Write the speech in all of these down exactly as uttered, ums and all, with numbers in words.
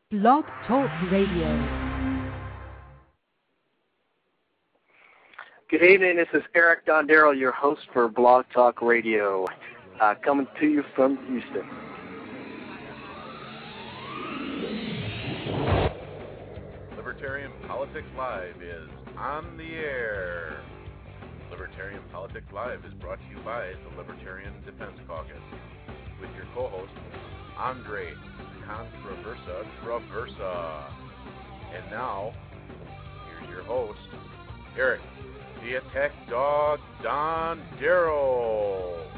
Blog Talk Radio. Good evening, this is Eric Dondero, your host for Blog Talk Radio, uh, coming to you from Houston. Libertarian Politics Live is on the air. Libertarian Politics Live is brought to you by the Libertarian Defense Caucus, with your co-host, Andre Controversa Traversa. And now, here's your host, Eric, the Attack Dog Dondero.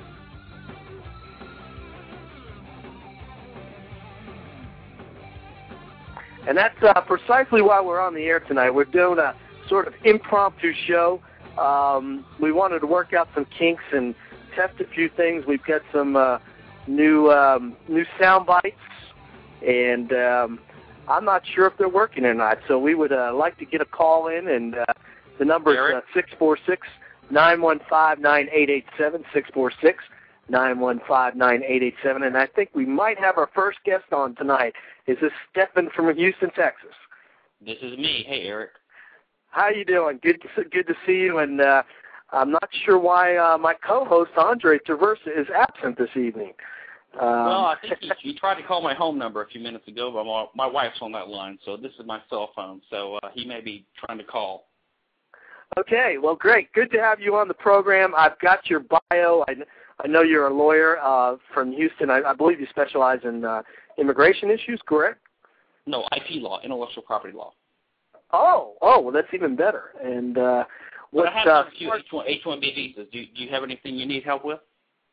And that's uh, precisely why we're on the air tonight. We're doing a sort of impromptu show. Um, we wanted to work out some kinks and test a few things. We've got some uh, new um, new sound bites, and um, I'm not sure if they're working or not. So we would uh, like to get a call in, and uh, the number is uh, six four six, nine one five, nine eight eight seven, six four six, nine one five, nine eight eight seven. And I think we might have our first guest on tonight. Is this Stephan from Houston, Texas? This is me. Hey, Eric. How you doing? Good to, good to see you, and uh, I'm not sure why uh, my co-host, Andre Traversa, is absent this evening. Um, well, I think he, he tried to call my home number a few minutes ago, but my, my wife's on that line, so this is my cell phone, so uh, he may be trying to call. Okay, well, great. Good to have you on the program. I've got your bio. I, I know you're a lawyer uh, from Houston. I, I believe you specialize in uh, immigration issues, correct? No, I P law, intellectual property law. Oh, oh, well, that's even better. And uh, what? Well, I have uh, a few H one B visas. Do, do you have anything you need help with?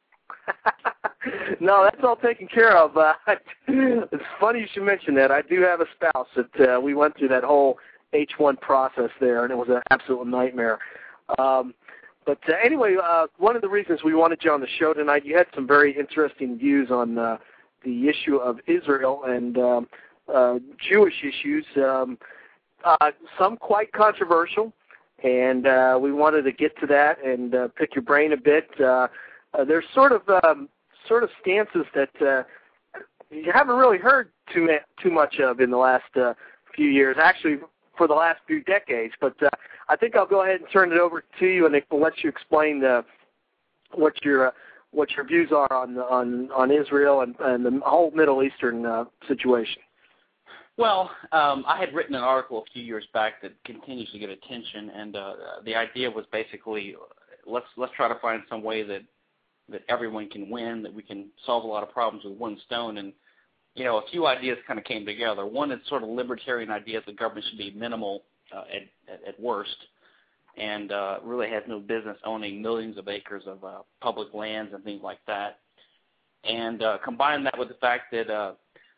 No, that's all taken care of. Uh, it's funny you should mention that. I do have a spouse that uh, we went through that whole H one process there, and it was an absolute nightmare. Um, but uh, anyway, uh, one of the reasons we wanted you on the show tonight, you had some very interesting views on uh, the issue of Israel and um, uh, Jewish issues, um, uh, some quite controversial, and uh, we wanted to get to that and uh, pick your brain a bit. Uh, uh, there's sort of um, sort of stances that uh, you haven't really heard too too much of in the last uh, few years, actually for the last few decades. But uh, I think I'll go ahead and turn it over to you and let you explain uh, what your uh, what your views are on on on Israel and, and the whole Middle Eastern uh, situation. Well, um, I had written an article a few years back that continues to get attention, and uh, the idea was basically let's let's try to find some way that that everyone can win, that we can solve a lot of problems with one stone. And, you know, a few ideas kind of came together. One is sort of libertarian ideas that government should be minimal uh, at, at, at worst and uh, really has no business owning millions of acres of uh, public lands and things like that. And uh, combine that with the fact that, uh,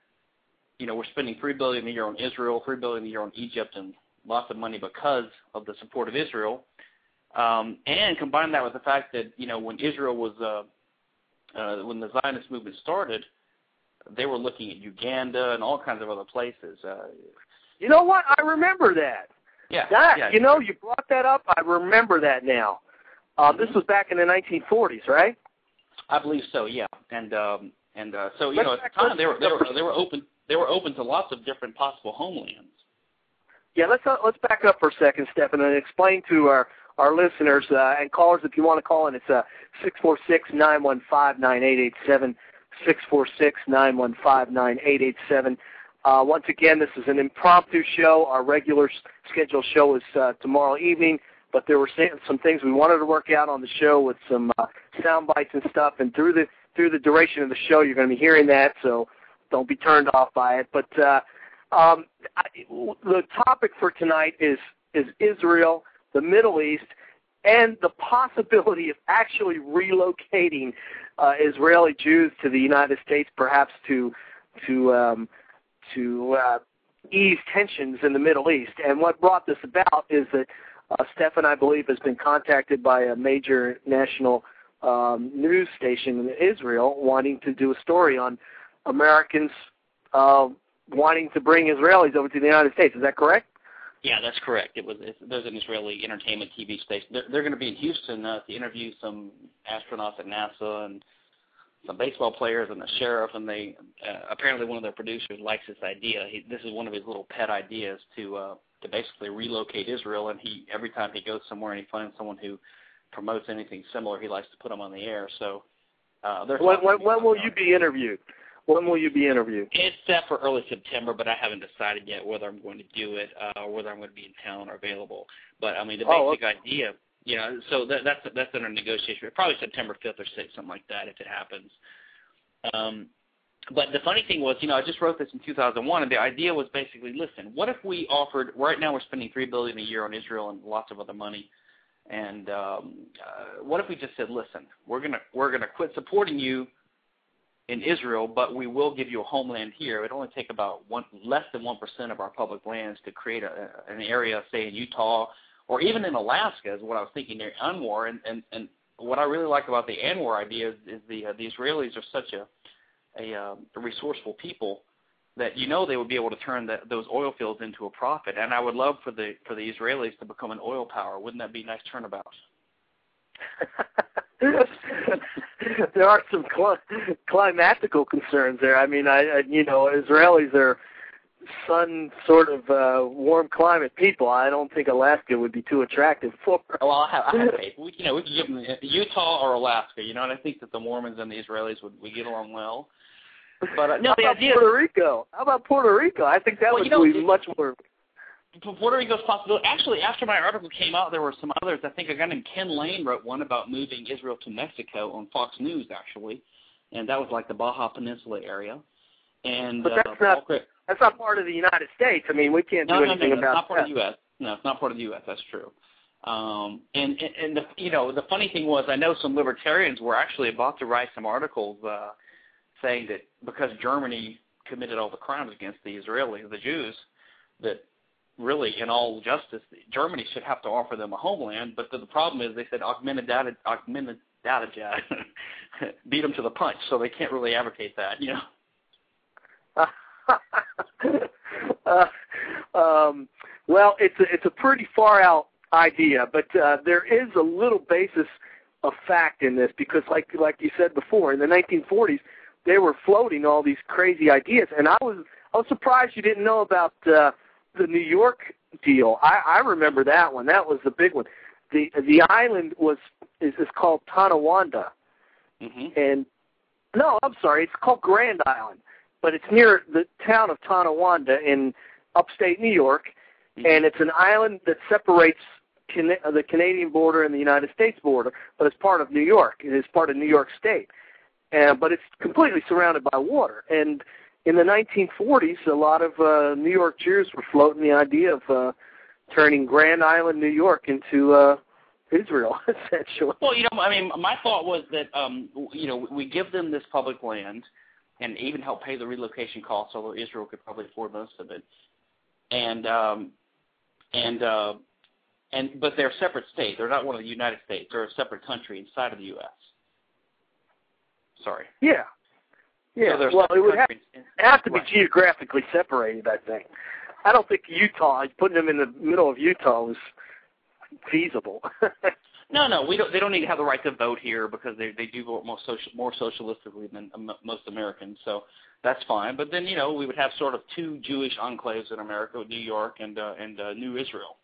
you know, we're spending three billion dollars a year on Israel, three billion dollars a year on Egypt, and lots of money because of the support of Israel. Um, and combine that with the fact that, you know, when Israel was, uh, uh, when the Zionist movement started, they were looking at Uganda and all kinds of other places. Uh, you know what? I remember that. Yeah. That, yeah you know, you brought that up. I remember that now. Uh, mm-hmm. This was back in the nineteen forties, right? I believe so. Yeah. And um, and uh, so you let's know, at the time they were they were they were open they were open to lots of different possible homelands. Yeah. Let's uh, let's back up for a second, Stephan, and explain to our our listeners uh, and callers, if you want to call in, it's uh, six four six, nine one five, nine eight eight seven, six four six, nine one five, nine eight eight seven. Uh, once again, this is an impromptu show. Our regular scheduled show is uh, tomorrow evening, but there were some things we wanted to work out on the show with some uh, sound bites and stuff, and through the through the duration of the show, you're going to be hearing that, so don't be turned off by it. But uh, um, I, the topic for tonight is is Israel, the Middle East, and the possibility of actually relocating uh, Israeli Jews to the United States, perhaps to to um, to uh, ease tensions in the Middle East. And what brought this about is that uh, Stephan, I believe, has been contacted by a major national um, news station in Israel wanting to do a story on Americans uh, wanting to bring Israelis over to the United States. Is that correct? Yeah, that's correct. It was. It's, there's an Israeli entertainment T V station. They're, they're going to be in Houston uh, to interview some astronauts at NASA and some baseball players and a sheriff, and they uh, apparently one of their producers likes this idea. He, this is one of his little pet ideas to uh, to basically relocate Israel. And he every time he goes somewhere and he finds someone who promotes anything similar, he likes to put them on the air. So uh, when, when, when will you be interviewed? When will you be interviewed? It's set for early September, but I haven't decided yet whether I'm going to do it uh, or whether I'm going to be in town or available. But I mean, the oh, basic okay. idea. You know, so that, that's that's under negotiation. Probably September fifth or sixth, something like that, if it happens. Um, but the funny thing was, you know, I just wrote this in two thousand one, and the idea was basically, listen, what if we offered? Right now, we're spending three billion dollars a year on Israel and lots of other money. And um, uh, what if we just said, listen, we're gonna we're gonna quit supporting you in Israel, but we will give you a homeland here. It only take about one less than one percent of our public lands to create a, an area, say in Utah. Or even in Alaska is what I was thinking near Anwar, and, and, and what I really like about the Anwar idea is, is the uh, the Israelis are such a a, uh, a resourceful people that you know they would be able to turn the, those oil fields into a profit. And I would love for the for the Israelis to become an oil power. Wouldn't that be a nice turnabout? There are some cl- climatical concerns there. I mean, I, I you know Israelis are sun sort of uh, warm climate people. I don't think Alaska would be too attractive for her. Well, I have, I have faith. We, you know, we could give them Utah or Alaska, you know, and I think that the Mormons and the Israelis would, would get along well. But uh, no, How the about idea Puerto Rico? How about Puerto Rico? I think that well, would you know, be it, much more. Puerto Rico's possibility. Actually, after my article came out, there were some others. I think a guy named Ken Layne wrote one about moving Israel to Mexico on Fox News, actually, and that was like the Baja Peninsula area. And but that's uh, not. Paul, That's not part of the United States. I mean, we can't no, do no, anything no, no, about it's not part that. of the U S No, it's not part of the U S That's true. Um, and and, and the, you know, the funny thing was, I know some libertarians were actually about to write some articles uh, saying that because Germany committed all the crimes against the Israelis, the Jews, that really, in all justice, Germany should have to offer them a homeland. But the, the problem is, they said augmented data, augmented data, beat them to the punch, so they can't really advocate that, you know. uh, um, well, it's a, it's a pretty far out idea, but uh, there is a little basis of fact in this because, like like you said before, in the nineteen forties, they were floating all these crazy ideas, and I was I was surprised you didn't know about uh, the New York deal. I, I remember that one. That was the big one. the The island was is, is called Tonawanda, mm-hmm. and no, I'm sorry, it's called Grand Island. But it's near the town of Tonawanda in upstate New York, mm-hmm. and it's an island that separates Can- the Canadian border and the United States border, but it's part of New York. It is part of New York State, and but it's completely surrounded by water. And in the nineteen forties, a lot of uh, New York Jews were floating the idea of uh, turning Grand Island, New York, into uh, Israel, essentially. Well, you know, I mean, my thought was that um, you know we give them this public land, and even help pay the relocation costs, although Israel could probably afford most of it. And um, and uh, and but they're a separate state. They're not one of the United States. They're a separate country inside of the U S Sorry. Yeah. Yeah. So well, it would have, have to be right. geographically separated, I think. I don't think Utah, putting them in the middle of Utah was feasible. No, no, we don't. They don't need to have the right to vote here because they they do vote more social, more socialistically than um, most Americans. So that's fine. But then you know we would have sort of two Jewish enclaves in America, New York and uh, and uh, New Israel.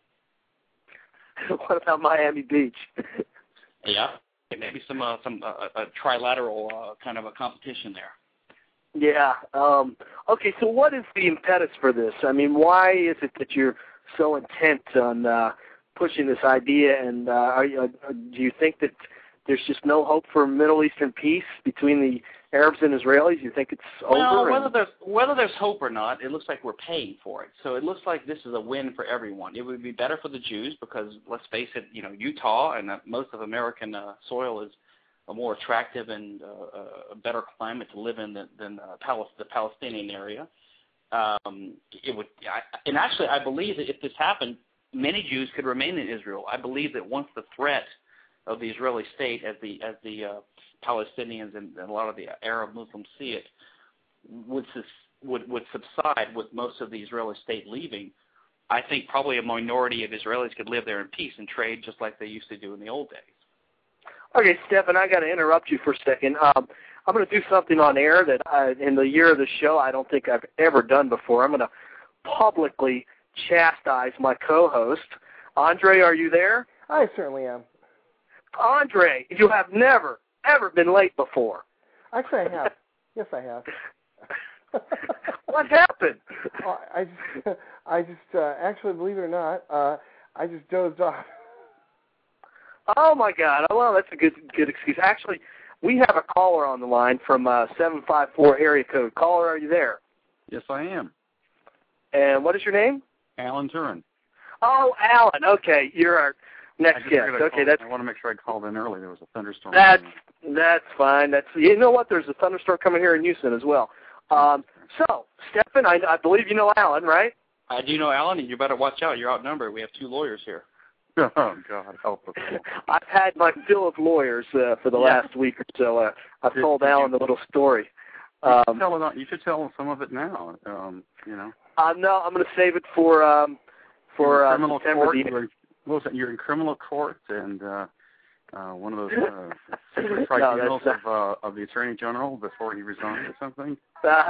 What about Miami Beach? Yeah, maybe some uh, some uh, a trilateral uh, kind of a competition there. Yeah. Um, okay. So what is the impetus for this? I mean, why is it that you're so intent on uh, pushing this idea, and uh, are you, uh, do you think that there's just no hope for Middle Eastern peace between the Arabs and Israelis? You think it's well, over? Whether there's whether there's hope or not, it looks like we're paying for it. So it looks like this is a win for everyone. It would be better for the Jews because, let's face it, you know, Utah and uh, most of American uh, soil is a more attractive and uh, a better climate to live in than, than uh, Palis- the Palestinian area. Um, it would, I, and actually, I believe that if this happened, many Jews could remain in Israel. I believe that once the threat of the Israeli state, as the as the uh, Palestinians and, and a lot of the Arab Muslims see it, would would would subside with most of the Israeli state leaving, I think probably a minority of Israelis could live there in peace and trade just like they used to do in the old days. Okay, Stephan, I got to interrupt you for a second. Um, I'm going to do something on air that I, in the year of the show I don't think I've ever done before. I'm going to publicly chastise my co-host. Andre, are you there? I certainly am. Andre, you have never, ever been late before. Actually, I have. Yes, I have. What happened? Oh, I just, I just uh, actually, believe it or not, uh, I just dozed off. Oh, my God. Well, that's a good good excuse. Actually, we have a caller on the line from uh, seven five four area code. Caller, are you there? Yes, I am. And what is your name? Alan Turin. Oh, Alan. Okay, you're our next guest. Okay, that's. I want to make sure I called in early. There was a thunderstorm. That's that's fine. That's you know what? There's a thunderstorm coming here in Houston as well. Um, so, Stephan, I, I believe you know Alan, right? I do know Alan, and you better watch out. You're outnumbered. We have two lawyers here. Oh, God, help us. I've had my fill of lawyers uh, for the yeah. last week or so. Uh, I've did, told did Alan you, the little story. You, um, should tell it, you should tell some of it now, um, you know. Uh, no, I'm going to save it for um, for uh, criminal September. Court, the, you're, what was it? You're in criminal court, and uh, uh, one of those uh, secret tribunals no, of, uh, of the Attorney General before he resigned or something. Uh,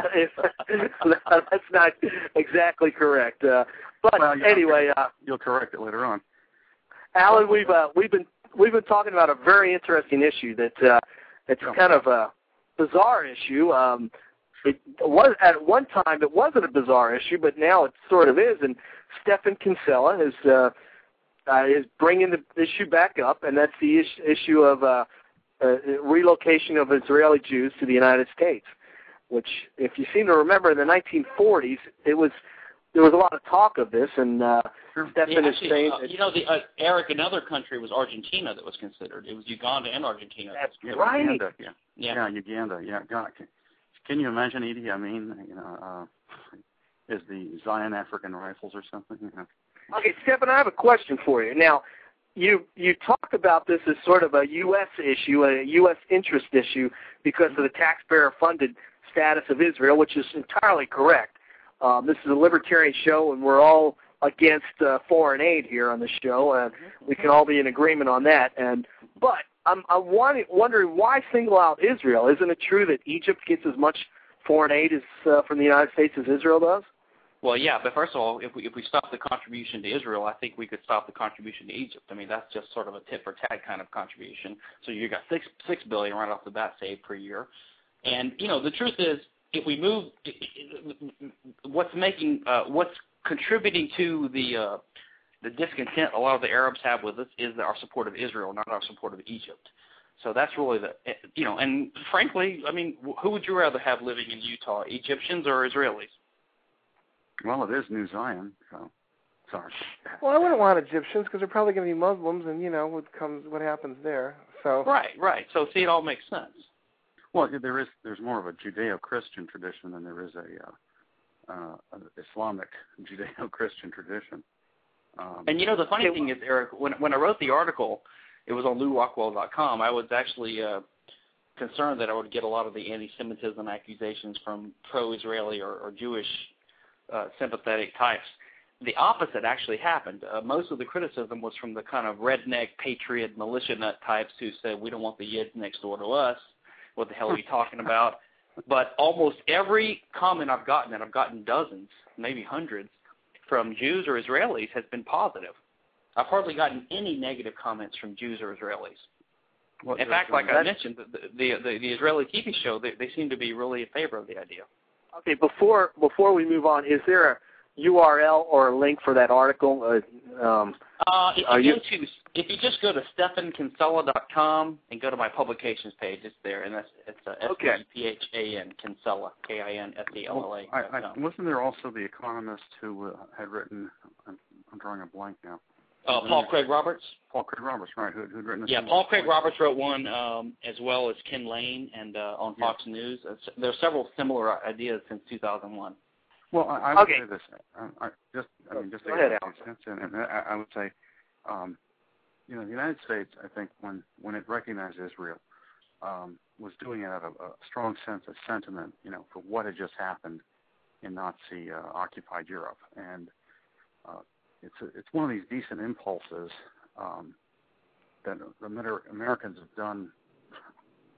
that's not exactly correct. Uh, but well, anyway, uh, you'll correct it later on. Alan, we've uh, we've been we've been talking about a very interesting issue that uh, it's yeah. kind of a bizarre issue. Um, it was at one time it wasn't a bizarre issue, but now it sort of is. And Stephan Kinsella is uh, uh, is bringing the issue back up, and that's the is- issue of uh, uh, relocation of Israeli Jews to the United States. Which, if you seem to remember, in the nineteen forties, it was there was a lot of talk of this, and uh, sure. Stephan yeah, is actually, saying, uh, you know, the uh, Eric, another country was Argentina that was considered. It was Uganda and Argentina. That's yeah, right. Uganda, yeah. Yeah. yeah, Uganda. Yeah, God, can, can you imagine Idi Amin? You know, uh, is the Zion African Rifles or something? You know? Okay, Stephan, I have a question for you. Now, you you talk about this as sort of a U S issue, a U S interest issue, because of the taxpayer-funded status of Israel, which is entirely correct. Um, this is a libertarian show, and we're all against uh, foreign aid here on the show, and we can all be in agreement on that. And but I'm, I'm wanting, wondering why single out Israel? Isn't it true that Egypt gets as much foreign aid as, uh, from the United States as Israel does? Well, yeah, but first of all, if we if we stop the contribution to Israel, I think we could stop the contribution to Egypt. I mean, that's just sort of a tit for tat kind of contribution. So you got six six billion right off the bat saved per year. And, you know, the truth is, if we move, what's making, uh, what's contributing to the uh, the discontent a lot of the Arabs have with us is our support of Israel, not our support of Egypt. So that's really the, you know, and frankly, I mean, who would you rather have living in Utah, Egyptians or Israelis? Well, it is New Zion, so sorry. Well, I wouldn't want Egyptians because they're probably going to be Muslims, and you know what comes, what happens there. So right, right. So see, it all makes sense. Well, there is there's more of a Judeo-Christian tradition than there is a, uh, uh, an Islamic Judeo-Christian tradition. Um, and you know, the funny thing is, Eric, when when I wrote the article, it was on Lew Rockwell dot com. I was actually uh, concerned that I would get a lot of the anti-Semitism accusations from pro-Israeli or, or Jewish uh, sympathetic types. The opposite actually happened. Uh, most of the criticism was from the kind of redneck, patriot, militia nut types who said, we don't want the Yids next door to us. What the hell are you talking about? But almost every comment I've gotten, and I've gotten dozens, maybe hundreds, from Jews or Israelis has been positive. I've hardly gotten any negative comments from Jews or Israelis. Well, in fact, like I mentioned, the, the, the, the Israeli T V show, they, they seem to be really in favor of the idea. Okay, before before we move on, is there a U R L or a link for that article? Uh, um, uh, if, are you you... Go to, if you just go to Stephan Kinsella dot com and go to my publications page, it's there, and that's it's uh, S T E P H A N, Kinsella, K I N S E L L A. Well, I, I, wasn't there also the economist who uh, had written, I'm, I'm drawing a blank now. Uh, Paul Craig Roberts? Paul Craig Roberts, right, who had written a Yeah, Paul Craig Roberts wrote one, um, as well as Ken Layne, and uh, on Fox yeah. News. Uh, there are several similar ideas since two thousand one. Well, I, I would okay. say this. I, I just, I mean, just to Go ahead, get sense in, and I, I would say, um, you know, the United States, I think, when when it recognized Israel, um, was doing it out of a strong sense of sentiment, you know, for what had just happened in Nazi uh, occupied Europe, and uh, it's a, it's one of these decent impulses um, that the Amer- Americans have done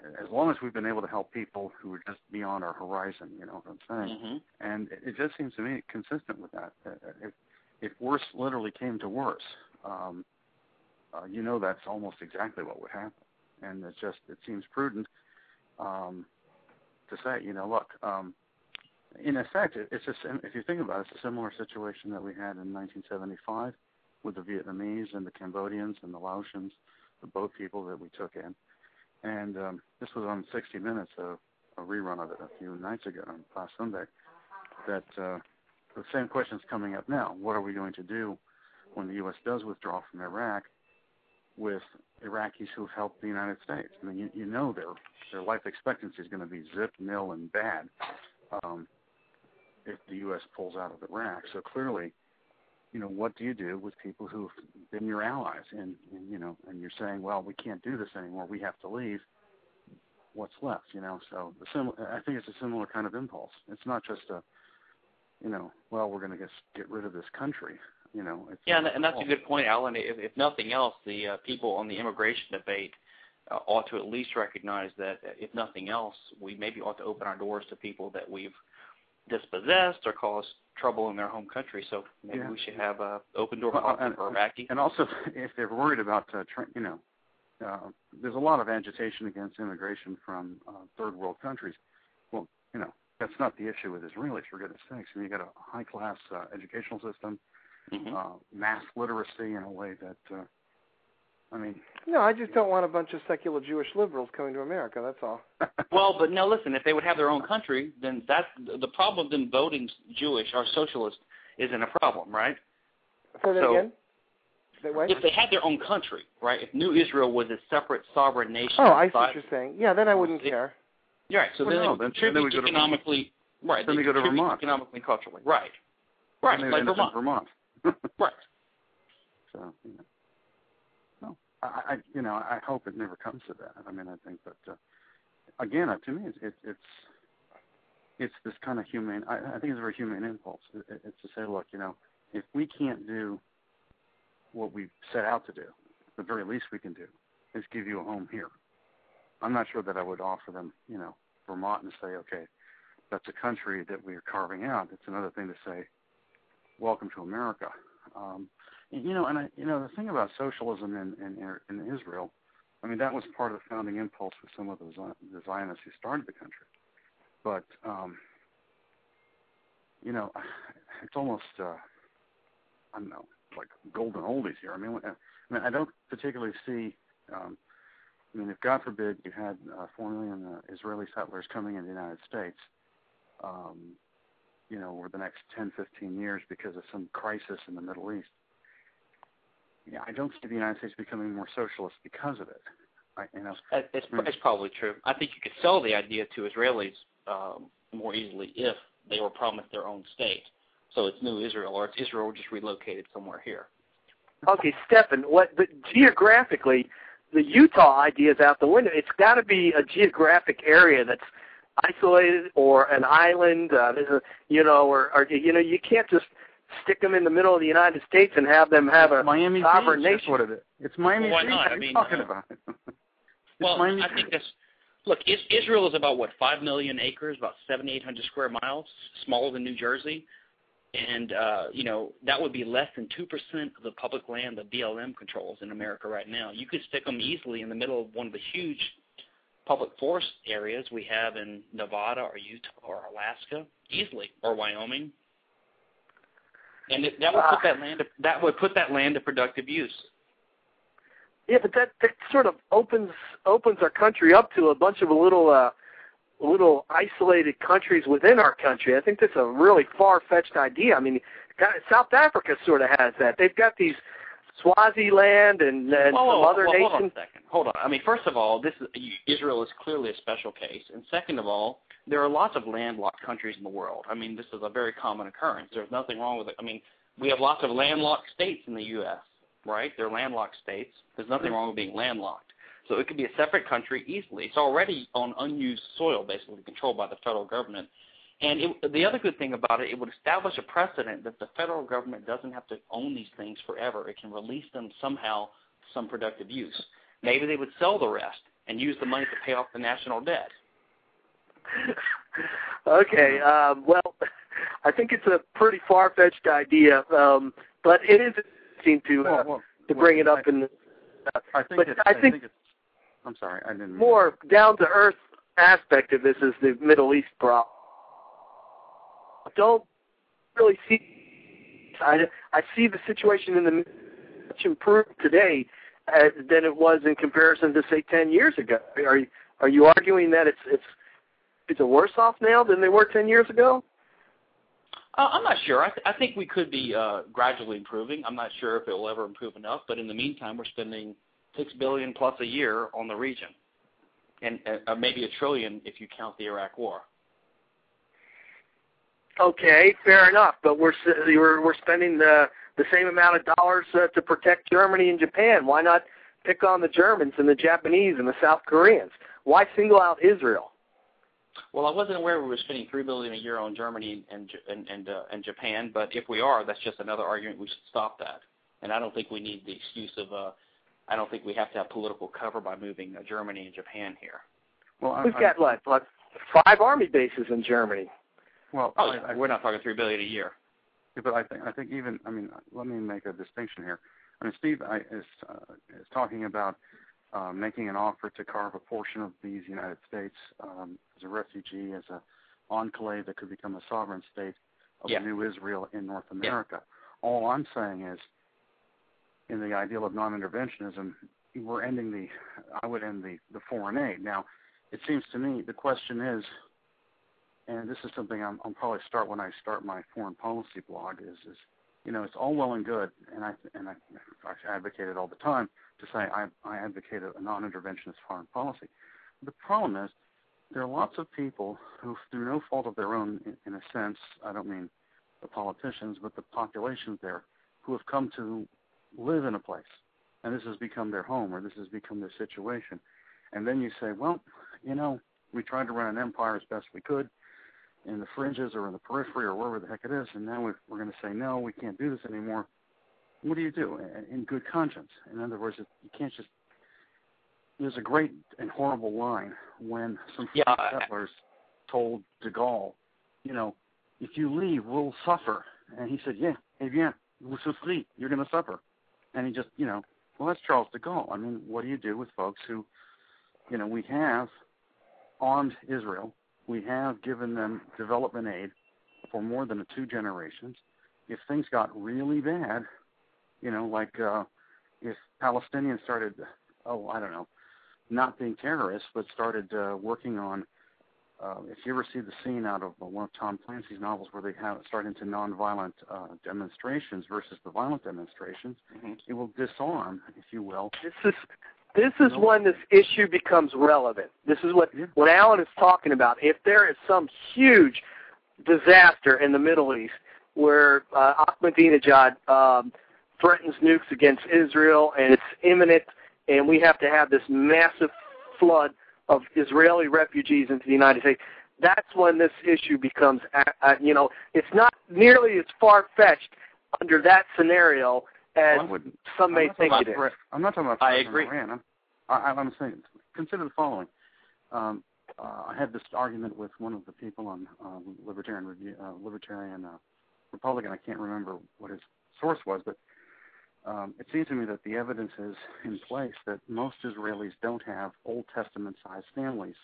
as long as we've been able to help people who are just beyond our horizon, you know what I'm saying? Mm-hmm. And it, it just seems to me consistent with that. If, if worse literally came to worse, um, uh, you know that's almost exactly what would happen. And it's just, it seems prudent um, to say, you know, look, um, in effect, it, it's just, if you think about it, it's a similar situation that we had in nineteen seventy-five with the Vietnamese and the Cambodians and the Laotians, the boat people that we took in. And um, this was on sixty minutes, a, a rerun of it a few nights ago, last Sunday, that uh, the same question is coming up now. What are we going to do when the U S does withdraw from Iraq with Iraqis who've helped the United States? I mean, you, you know their their life expectancy is going to be zip, nil, and bad um, if the U S pulls out of Iraq. So clearly, you know, what do you do with people who've been your allies? And, and you know, and you're saying, well, we can't do this anymore. We have to leave. What's left? You know, so the sim- I think it's a similar kind of impulse. It's not just a, you know, well, we're going to get get rid of this country. You know, it's yeah, and, and that's a good point, Alan. If, if nothing else, the uh, people on the immigration debate uh, ought to at least recognize that, if nothing else, we maybe ought to open our doors to people that we've dispossessed or caused trouble in their home country. So maybe yeah. we should have a open door well, policy and, for Iraqi. And also, if they're worried about, uh, tra- you know, uh, there's a lot of agitation against immigration from uh, third world countries. Well, you know, that's not the issue with Israelis, for goodness sakes. I mean, you got a high-class uh, educational system, mm-hmm. uh, mass literacy in a way that, uh, I mean... No, I just don't want a bunch of secular Jewish liberals coming to America, that's all. Well, but no, listen, if they would have their own country, then that's the problem. Then voting Jewish or socialist isn't a problem, right? Say that so, again? That way? If they had their own country, right, if New Israel was a separate sovereign nation... Oh, I see what you're saying. Yeah, then I wouldn't it, care. Yeah, right, so well, then no, they then, contribute then we go economically... To, right, then they they go to contribute Vermont. economically and culturally. Right. Right, then they like end up Vermont. in Vermont. Right. So, you know. No, I, I, you know, I hope it never comes to that. I mean, I think that, uh, again, uh, to me, it, it, it's it's this kind of humane, I, I think it's a very humane impulse. It, it, it's to say, look, you know, if we can't do what we set out to do, the very least we can do is give you a home here. I'm not sure that I would offer them, you know, Vermont and say, okay, that's a country that we are carving out. It's another thing to say, welcome to America. Um, you know, and I, you know, the thing about socialism in, in, in Israel, I mean, that was part of the founding impulse for some of the, the Zionists who started the country. But, um, you know, it's almost, uh, I don't know, like golden oldies here. I mean, I, mean, I don't particularly see, um, I mean, if God forbid you had uh, four million uh, Israeli settlers coming into the United States, um, you know, over the next ten, fifteen years because of some crisis in the Middle East, yeah, I don't see the United States becoming more socialist because of it. I, you know, It's, it's probably true. I think you could sell the idea to Israelis um, more easily if they were promised their own state. So it's New Israel, or it's Israel just relocated somewhere here. Okay, Stephan, what? But geographically, the Utah idea is out the window. It's got to be a geographic area that's isolated or an island. Uh, there's a, you know, or, or you know, you can't just stick them in the middle of the United States and have them have a Miami sovereign Beach, nation. That's what it is. It's Miami well, why Beach. not? What I are you mean, talking uh, about? well, Miami I Beach. think that's look. Israel is about what five million acres, about seventy-eight hundred square miles, smaller than New Jersey. And, uh, you know, that would be less than two percent of the public land that B L M controls in America right now. You could stick them easily in the middle of one of the huge public forest areas we have in Nevada or Utah or Alaska, easily, or Wyoming. And it, that would put that land to, that would put that land to productive use. Yeah, but that, that sort of opens opens our country up to a bunch of little uh, little isolated countries within our country. I think that's a really far-fetched idea. I mean, South Africa sort of has that. They've got these Swaziland and, and whoa, whoa, some other whoa, nations. Hold on a second. Hold on. I mean, first of all, this is, Israel is clearly a special case. And second of all, there are lots of landlocked countries in the world. I mean, this is a very common occurrence. There's nothing wrong with it. I mean, we have lots of landlocked states in the U S, right? They're landlocked states. There's nothing wrong with being landlocked. So it could be a separate country easily. It's already on unused soil, basically, controlled by the federal government. And it, the other good thing about it, it would establish a precedent that the federal government doesn't have to own these things forever. It can release them somehow to some productive use. Maybe they would sell the rest and use the money to pay off the national debt. Okay, um, well, I think it's a pretty far-fetched idea, um, but it is interesting to uh, well, well, to bring well, it up I, in. The, uh, I think but it's, I I think, think it's. I'm sorry, I didn't. more down-to-earth aspect of this is the Middle East problem. I don't really see. I, I see the situation in the Middle East much improved today uh, than it was in comparison to say ten years ago. Are you are you arguing that it's it's it's a worse off now than they were ten years ago? Uh, I'm not sure. I, th- I think we could be uh, gradually improving. I'm not sure if it will ever improve enough, but in the meantime, we're spending six billion plus a year on the region, and uh, maybe a trillion if you count the Iraq War. Okay, fair enough, but we're we're, we're spending the the same amount of dollars uh, to protect Germany and Japan. Why not pick on the Germans and the Japanese and the South Koreans? Why single out Israel? Well, I wasn't aware we were spending three billion dollars a year on Germany and and and, uh, and Japan, but if we are, that's just another argument. We should stop that. And I don't think we need the excuse of. Uh, I don't think we have to have political cover by moving uh, Germany and Japan here. Well, I, we've got what, what five army bases in Germany. Well, oh, I, yeah. I, we're not talking three billion dollars a year. Yeah, but I think I think even I mean let me make a distinction here. I mean Steve I, is uh, is talking about uh, making an offer to carve a portion of these United States um, as a refugee, as a enclave that could become a sovereign state of yeah. a new Israel in North America. Yeah. All I'm saying is, in the ideal of non-interventionism, we're ending the I would end the, the foreign aid. Now, it seems to me the question is, and this is something I'm, I'll probably start when I start my foreign policy blog, is, is you know, it's all well and good, and I and I, I advocate it all the time, to say I, I advocate a non-interventionist foreign policy. The problem is there are lots of people who, through no fault of their own, in, in a sense, I don't mean the politicians, but the populations there, who have come to live in a place, and this has become their home, or this has become their situation. And then you say, well, you know, we tried to run an empire as best we could, in the fringes or in the periphery or wherever the heck it is, and now we're, we're going to say, no, we can't do this anymore. What do you do in good conscience? In other words, you can't just – there's a great and horrible line when some French yeah, settlers told de Gaulle, you know, if you leave, we'll suffer. And he said, yeah, eh bien, vous souffrez, you're going to suffer. And he just, you know, well, that's Charles de Gaulle. I mean, what do you do with folks who, you know, we have armed Israel. We have given them development aid for more than two generations. If things got really bad, you know, like uh, if Palestinians started, oh, I don't know, not being terrorists, but started uh, working on, uh, if you ever see the scene out of uh, one of Tom Clancy's novels where they have start into nonviolent uh, demonstrations versus the violent demonstrations, mm-hmm. it will disarm, if you will. This is This is when this issue becomes relevant. This is what, what Alan is talking about. If there is some huge disaster in the Middle East where uh, Ahmadinejad um, threatens nukes against Israel and it's imminent and we have to have this massive flood of Israeli refugees into the United States, that's when this issue becomes, uh, you know, it's not nearly as far-fetched under that scenario as well, some may think it is. I'm not talking about I agree. Iran. I'm, I, I'm saying, consider the following. Um, uh, I had this argument with one of the people on uh, Libertarian Review, uh, Libertarian uh, Republican. I can't remember what his source was, but um, it seems to me that the evidence is in place that most Israelis don't have Old Testament-sized families,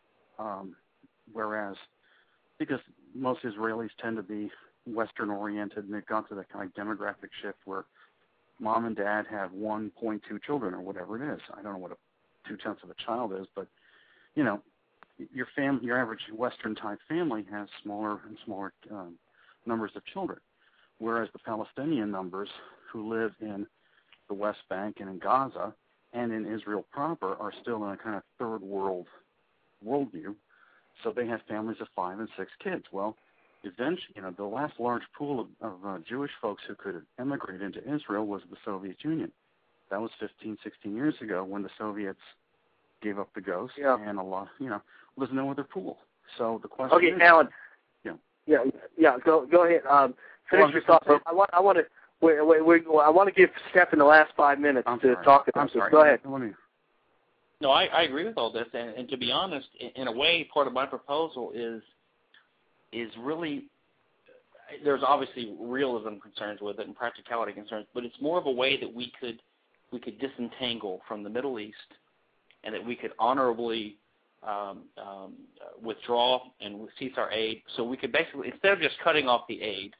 um, whereas because most Israelis tend to be Western-oriented, and they've gone through that kind of demographic shift where mom and dad have one point two children or whatever it is. I don't know what a two-tenths of a child is, but, you know, your fam- your average Western-type family has smaller and smaller um, numbers of children, whereas the Palestinian numbers who live in the West Bank and in Gaza and in Israel proper are still in a kind of third world worldview, so they have families of five and six kids. Well, eventually, you know, the last large pool of, of uh, Jewish folks who could emigrate into Israel was the Soviet Union. That was fifteen, sixteen years ago when the Soviets gave up the ghost, yeah. and a lot, you know, there's no other pool. So the question okay, is, Okay, Alan. Yeah. Yeah, yeah. Go, go ahead. Um, finish well, your thought. I want, I want to, wait, wait, wait, I want to give Stephan the last five minutes I'm to sorry. talk about I'm this. sorry. Go ahead. Let me. No, I, I agree with all this, and, and to be honest, in, in a way, part of my proposal is is really, there's obviously realism concerns with it and practicality concerns, but it's more of a way that we could we could disentangle from the Middle East, and that we could honorably um, um, withdraw and cease our aid. So we could basically, instead of just cutting off the aid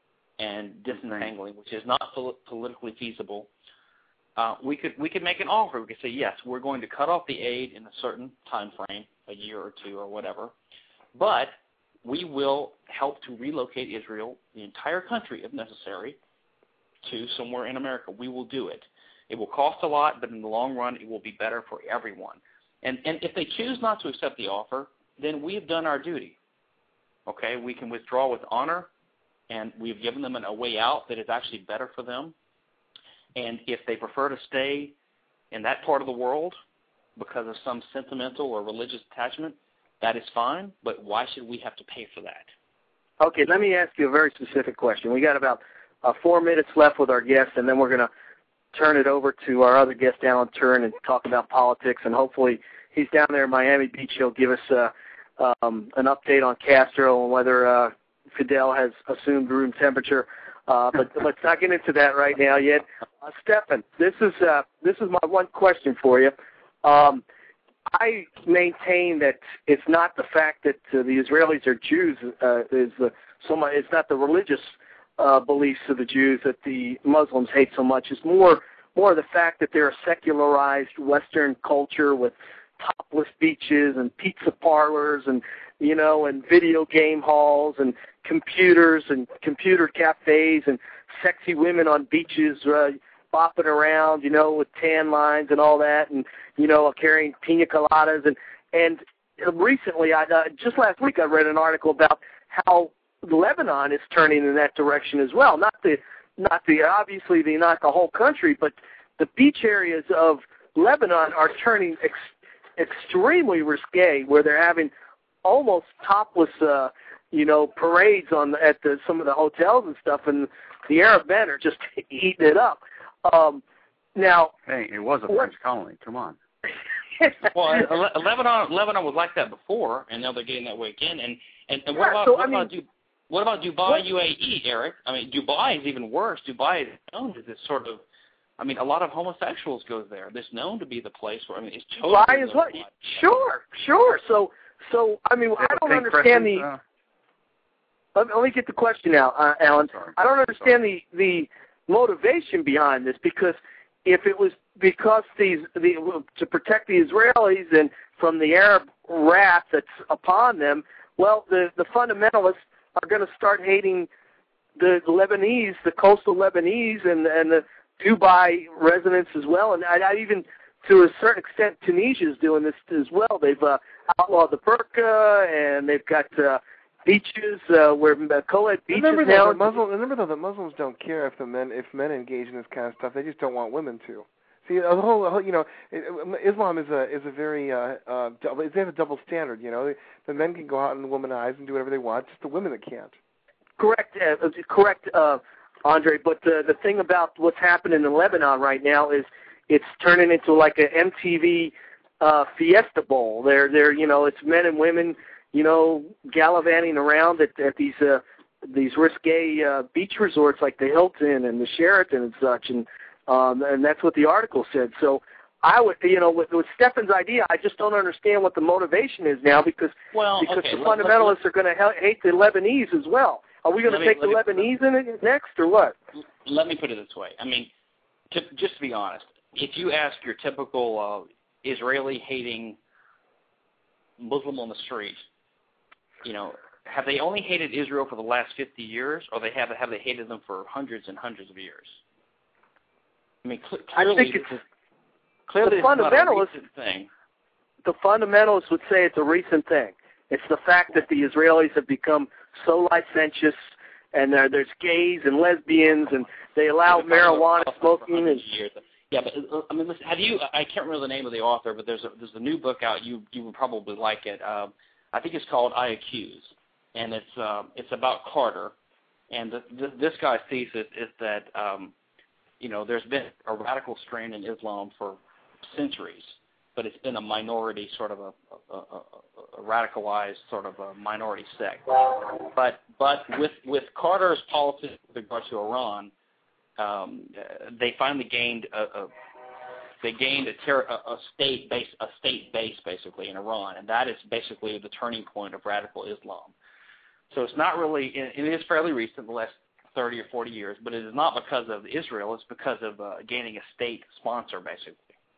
and disentangling, which is not pol- politically feasible, uh, we could we could make an offer. We could say, yes, we're going to cut off the aid in a certain time frame, a year or two or whatever, but we will help to relocate Israel, the entire country, if necessary, to somewhere in America. We will do it. It will cost a lot, but in the long run, it will be better for everyone. And and if they choose not to accept the offer, then we have done our duty. Okay, we can withdraw with honor, and we've given them an, a way out that is actually better for them. And if they prefer to stay in that part of the world because of some sentimental or religious attachment, that is fine, but why should we have to pay for that? Okay, let me ask you a very specific question. We got about uh, four minutes left with our guest, and then we're going to turn it over to our other guest, Alan Turin, and talk about politics. And hopefully he's down there in Miami Beach. He'll give us uh, um, an update on Castro and whether uh, Fidel has assumed room temperature. Uh, but let's not get into that right now yet. Uh, Stefan, this is uh, this is my one question for you. Um, I maintain that it's not the fact that uh, the Israelis are Jews uh, is uh, so much. It's not the religious uh, beliefs of the Jews that the Muslims hate so much. It's more more the fact that they're a secularized Western culture with topless beaches and pizza parlors and you know and video game halls and computers and computer cafes and sexy women on beaches uh, bopping around, you know, with tan lines and all that, and you know, carrying pina coladas. And and recently, I uh, just last week, I read an article about how Lebanon is turning in that direction as well. Not the not the obviously the not the whole country, but the beach areas of Lebanon are turning ex- extremely risque, where they're having almost topless, uh, you know, parades on the, at the, some of the hotels and stuff, and the Arab men are just eating it up. Um, now, hey, it was a French colony. Come on. Well, uh, Lebanon, Lebanon was like that before, and now they're getting that way again. And and, and what yeah, about so, what, I about mean, du- what about Dubai, what? U A E, Eric? I mean, Dubai is even worse. Dubai is known as this sort of, I mean, a lot of homosexuals go there. It's known to be the place where, I mean, it's totally. Dubai is what? Sure, sure. So, so I mean, I don't understand the. Uh, let, me, let me get the question out, uh, Alan. I don't understand the the motivation behind this, because if it was because these the to protect the Israelis and from the Arab wrath that's upon them, well, the the fundamentalists are going to start hating the Lebanese, the coastal Lebanese, and and the Dubai residents as well. And I, I even, to a certain extent, Tunisia is doing this as well. They've uh, outlawed the burqa, and they've got uh, beaches uh, where uh, co-ed beaches remember now. Though, the Muslim, remember though, the Muslims don't care if the men if men engage in this kind of stuff. They just don't want women to. See, the whole, the whole you know, Islam is a is a very uh, uh, double, they have a double standard. You know, the men can go out and womanize and do whatever they want. Just the women that can't. Correct, uh, correct, uh, Andre. But uh, the thing about what's happening in Lebanon right now is it's turning into like an M T V uh, Fiesta Bowl. They're they're you know, it's men and women, you know, gallivanting around at, at these uh, these risque uh, beach resorts like the Hilton and the Sheraton and such, and um, and that's what the article said. So I would, you know, with, with Stefan's idea, I just don't understand what the motivation is now, because well, because okay, the let, fundamentalists let, are going to hate the Lebanese as well. Are we going to take me, the Lebanese in it next, or what? Let me put it this way. I mean, to, just to be honest, if you ask your typical uh, Israeli-hating Muslim on the street, you know, have they only hated Israel for the last fifty years, or they have have they hated them for hundreds and hundreds of years? I mean, cl- clearly, I think it's, this is, clearly the fundamentalists. It's not a recent thing. The fundamentalists would say it's a recent thing. It's the fact that the Israelis have become so licentious, and uh, there's gays and lesbians, and they allow marijuana smoking. And years. Yeah, but uh, I mean, listen, have you? I can't remember the name of the author, but there's a there's a new book out. You you would probably like it. Um, I think it's called I Accuse, and it's um, it's about Carter. And the, the, this guy's thesis is that um, you know, there's been a radical strain in Islam for centuries, but it's been a minority, sort of a, a, a, a radicalized sort of a minority sect. But but with with Carter's policies with regard to Iran, um, they finally gained a, a they gained a, ter- a, a state base a state base basically in Iran, and that is basically the turning point of radical Islam. So it's not really, it is fairly recent, the last thirty or forty years, but it is not because of Israel. It's because of uh, gaining a state sponsor, basically.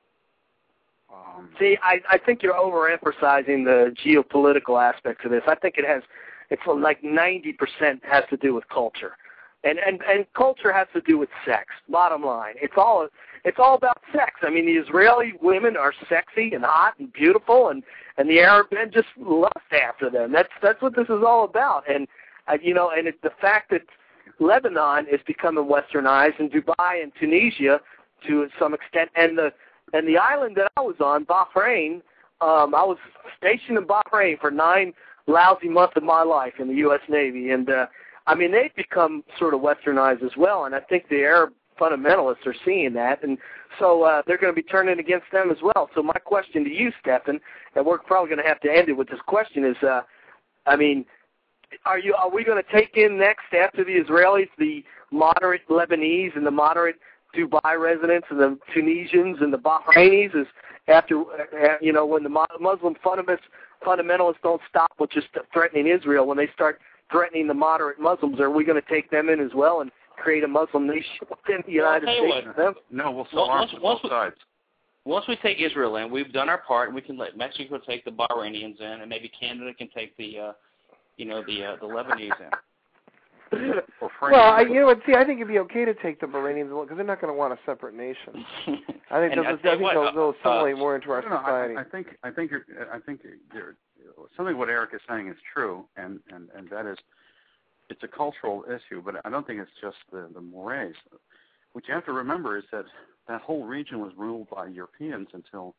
Um, See, I, I think you're overemphasizing the geopolitical aspects of this. I think it has, it's like ninety percent has to do with culture. And, and and culture has to do with sex, bottom line. It's all it's all about sex. I mean, the Israeli women are sexy and hot and beautiful, and, and the Arab men just lust after them. That's that's what this is all about. And, uh, you know, and it, the fact that Lebanon is becoming westernized, and Dubai and Tunisia to some extent, and the and the island that I was on, Bahrain, um, I was stationed in Bahrain for nine lousy months of my life in the U S Navy, and uh, I mean, they've become sort of westernized as well, and I think the Arab fundamentalists are seeing that, and so uh, they're going to be turning against them as well. So my question to you, Stephan, and we're probably going to have to end it with this question, is, uh, I mean, are you are we going to take in next after the Israelis the moderate Lebanese and the moderate Dubai residents and the Tunisians and the Bahrainis? Is after uh, you know when the Muslim fundamentalists fundamentalists don't stop with just threatening Israel, when they start threatening the moderate Muslims, are we going to take them in as well and create a Muslim nation within the United well, States? Them? No, we'll sell arms to both sides. Once we take Israel in, we've done our part, and we can let Mexico take the Bahrainians in, and maybe Canada can take the, uh, you know, the uh, the Lebanese in. Well, I, you know what? See, I think it'd be okay to take the Bahrainians because they're not going to want a separate nation. I think, those, I think what, they'll, they'll assimilate uh, more into our no, no, society. I, I think I think you're, I think you're, something what Eric is saying is true, and, and, and that is it's a cultural issue, but I don't think it's just the, the mores. What you have to remember is that that whole region was ruled by Europeans until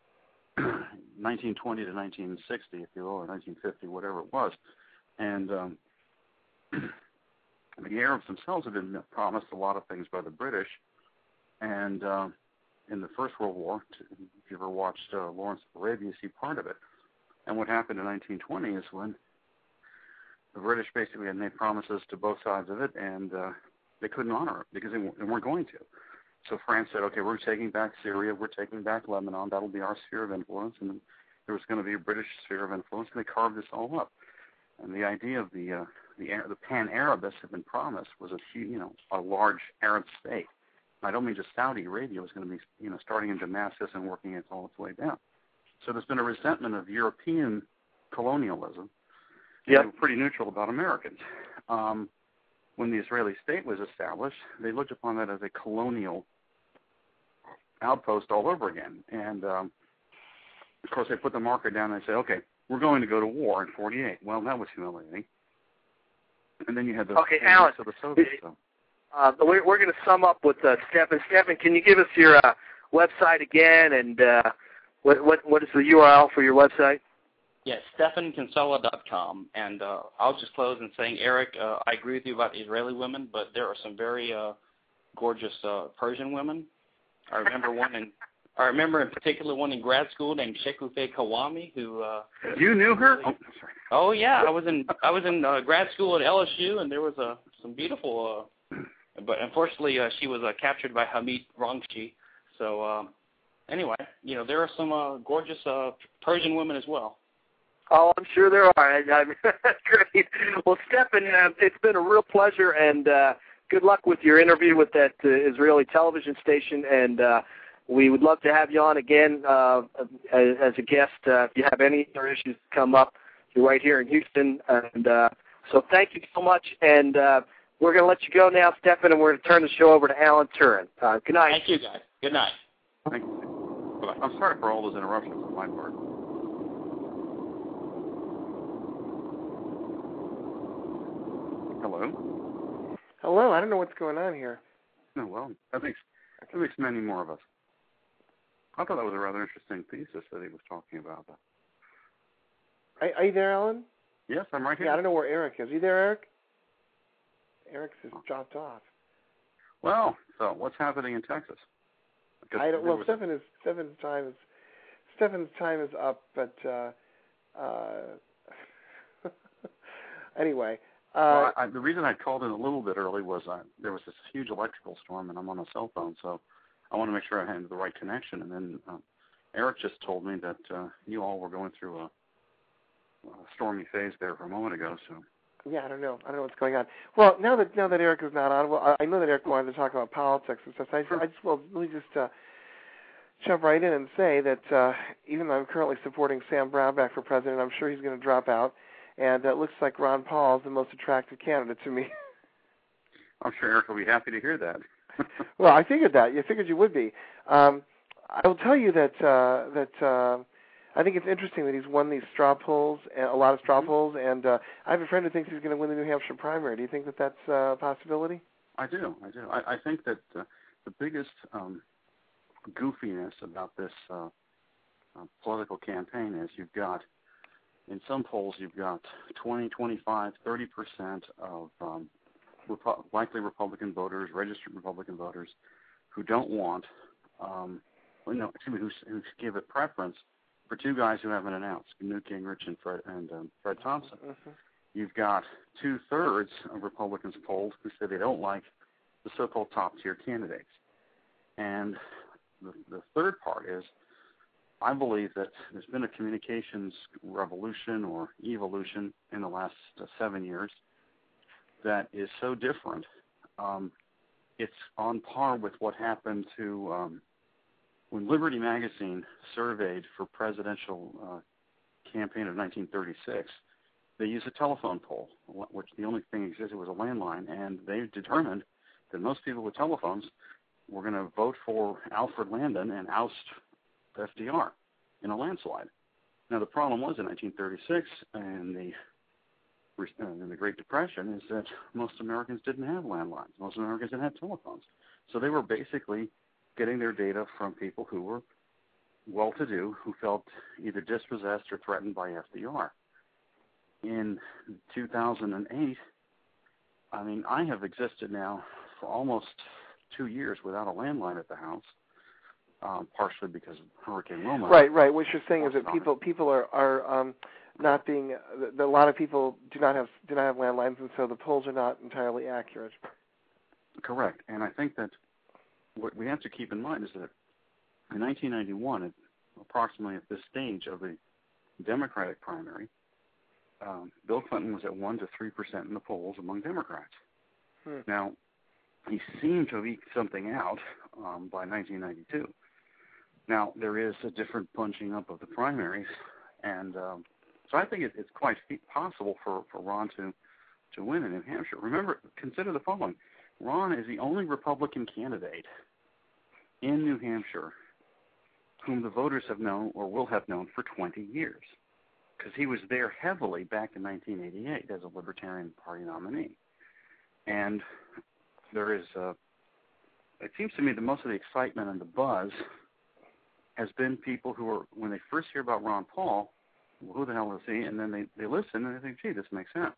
nineteen twenty to nineteen sixty, if you will, or nineteen fifty, whatever it was. And um, the Arabs themselves have been promised a lot of things by the British. And uh, in the First World War, if you ever watched uh, Lawrence of Arabia, you see part of it. And what happened in nineteen twenty is when the British basically had made promises to both sides of it, and uh, they couldn't honor it because they, they weren't going to. So France said, okay, we're taking back Syria, we're taking back Lebanon, that'll be our sphere of influence, and then there was going to be a British sphere of influence, and they carved this all up. And the idea of the uh, the, the pan-Arabists had been promised was a huge, you know, a large Arab state. I don't mean just Saudi Arabia was going to be, you know, starting in Damascus and working it all its way down. So there's been a resentment of European colonialism. Yep. They were pretty neutral about Americans. Um, when the Israeli state was established, they looked upon that as a colonial outpost all over again. And, um, of course, they put the marker down and they said, okay, we're going to go to war in forty-eight. Well, that was humiliating. And then you had the, okay, Alan, of the Soviets. So. Uh, we're we're going to sum up with uh, Stephan. Stephan, can you give us your uh, website again, and uh, what what what is the U R L for your website? Yes, Stephan Kinsella dot com. And uh, I'll just close in saying, Eric, uh, I agree with you about Israeli women, but there are some very uh, gorgeous uh, Persian women. I remember one in I remember in particular one in grad school named Shekufe Kawami, who uh, you knew her. Oh, sorry. Oh yeah, I was in I was in uh, grad school at L S U, and there was uh, some beautiful. Uh, but unfortunately, uh, she was uh, captured by Hamid Rangchi. So um, anyway, you know there are some uh, gorgeous uh, Persian women as well. Oh, I'm sure there are. I, I, that's great. Well, Stephan, uh, it's been a real pleasure, and uh, good luck with your interview with that uh, Israeli television station. And uh, we would love to have you on again uh, as, as a guest. Uh, if you have any other issues come up, you're right here in Houston. And uh, so thank you so much. And uh, we're going to let you go now, Stephan, and we're going to turn the show over to Alan Turin. Uh, good night. Thank you, guys. Good night. Thank you. Bye-bye. I'm sorry for all those interruptions on my part. Hello? Hello. I don't know what's going on here. No, well, that makes, that makes many more of us. I thought that was a rather interesting thesis that he was talking about. Are, are you there, Alan? Yes, I'm right here. Yeah, I don't know where Eric is. Are you there, Eric? Eric's just dropped off. Well, so what's happening in Texas? I don't, well, Stephan is Stephan's time is Stefan's time is up, but uh, uh, anyway. Uh, well, I, the reason I called in a little bit early was uh, there was this huge electrical storm, and I'm on a cell phone, so I want to make sure I had the right connection. And then uh, Eric just told me that uh, you all were going through a, a stormy phase there for a moment ago. So yeah, I don't know. I don't know what's going on. Well, now that now that Eric is not on, well, I know that Eric wanted to talk about politics and stuff. So I, I just well, let me just uh, jump right in and say that uh, even though I'm currently supporting Sam Brownback for president, I'm sure he's going to drop out. And it looks like Ron Paul is the most attractive candidate to me. I'm sure Eric will be happy to hear that. Well, I figured that. You figured you would be. Um, I will tell you that uh, that uh, I think it's interesting that he's won these straw polls, a lot of straw mm-hmm. polls, and uh, I have a friend who thinks he's going to win the New Hampshire primary. Do you think that that's uh, a possibility? I do. I do. I, I think that uh, the biggest um, goofiness about this uh, uh, political campaign is you've got, in some polls, you've got twenty, twenty-five, thirty percent of um, Repo- likely Republican voters, registered Republican voters, who don't want, um, well, no, excuse me, who, who give a preference for two guys who haven't announced, Newt Gingrich and Fred, and, um, Fred Thompson. Mm-hmm. You've got two-thirds of Republicans polled who say they don't like the so-called top-tier candidates. And the, the third part is, I believe that there's been a communications revolution or evolution in the last uh, seven years that is so different. Um, it's on par with what happened to um, when Liberty Magazine surveyed for presidential uh, campaign of nineteen thirty-six. They used a telephone poll, which the only thing existed was a landline, and they determined that most people with telephones were going to vote for Alfred Landon and oust F D R in a landslide. Now, the problem was in nineteen thirty-six and the in the Great Depression is that most Americans didn't have landlines. Most Americans didn't have telephones. So they were basically getting their data from people who were well-to-do, who felt either dispossessed or threatened by F D R. In two thousand eight, I mean, I have existed now for almost two years without a landline at the house, um, partially because of Hurricane Wilma. Right, right. What you're saying is that people people are are um, not being. A lot of people do not have do not have landlines, and so the polls are not entirely accurate. Correct, and I think that what we have to keep in mind is that in nineteen ninety-one, approximately at this stage of the Democratic primary, um, Bill Clinton was at one to three percent in the polls among Democrats. Hmm. Now, he seemed to have eked something out um, by nineteen ninety-two. Now, there is a different bunching up of the primaries, and um, so I think it, it's quite possible for, for Ron to, to win in New Hampshire. Remember, consider the following. Ron is the only Republican candidate in New Hampshire whom the voters have known or will have known for twenty years, because he was there heavily back in nineteen eighty-eight as a Libertarian Party nominee. And there is, uh, it seems to me that most of the excitement and the buzz has been people who are, when they first hear about Ron Paul, well, who the hell is he? And then they, they listen and they think, gee, this makes sense.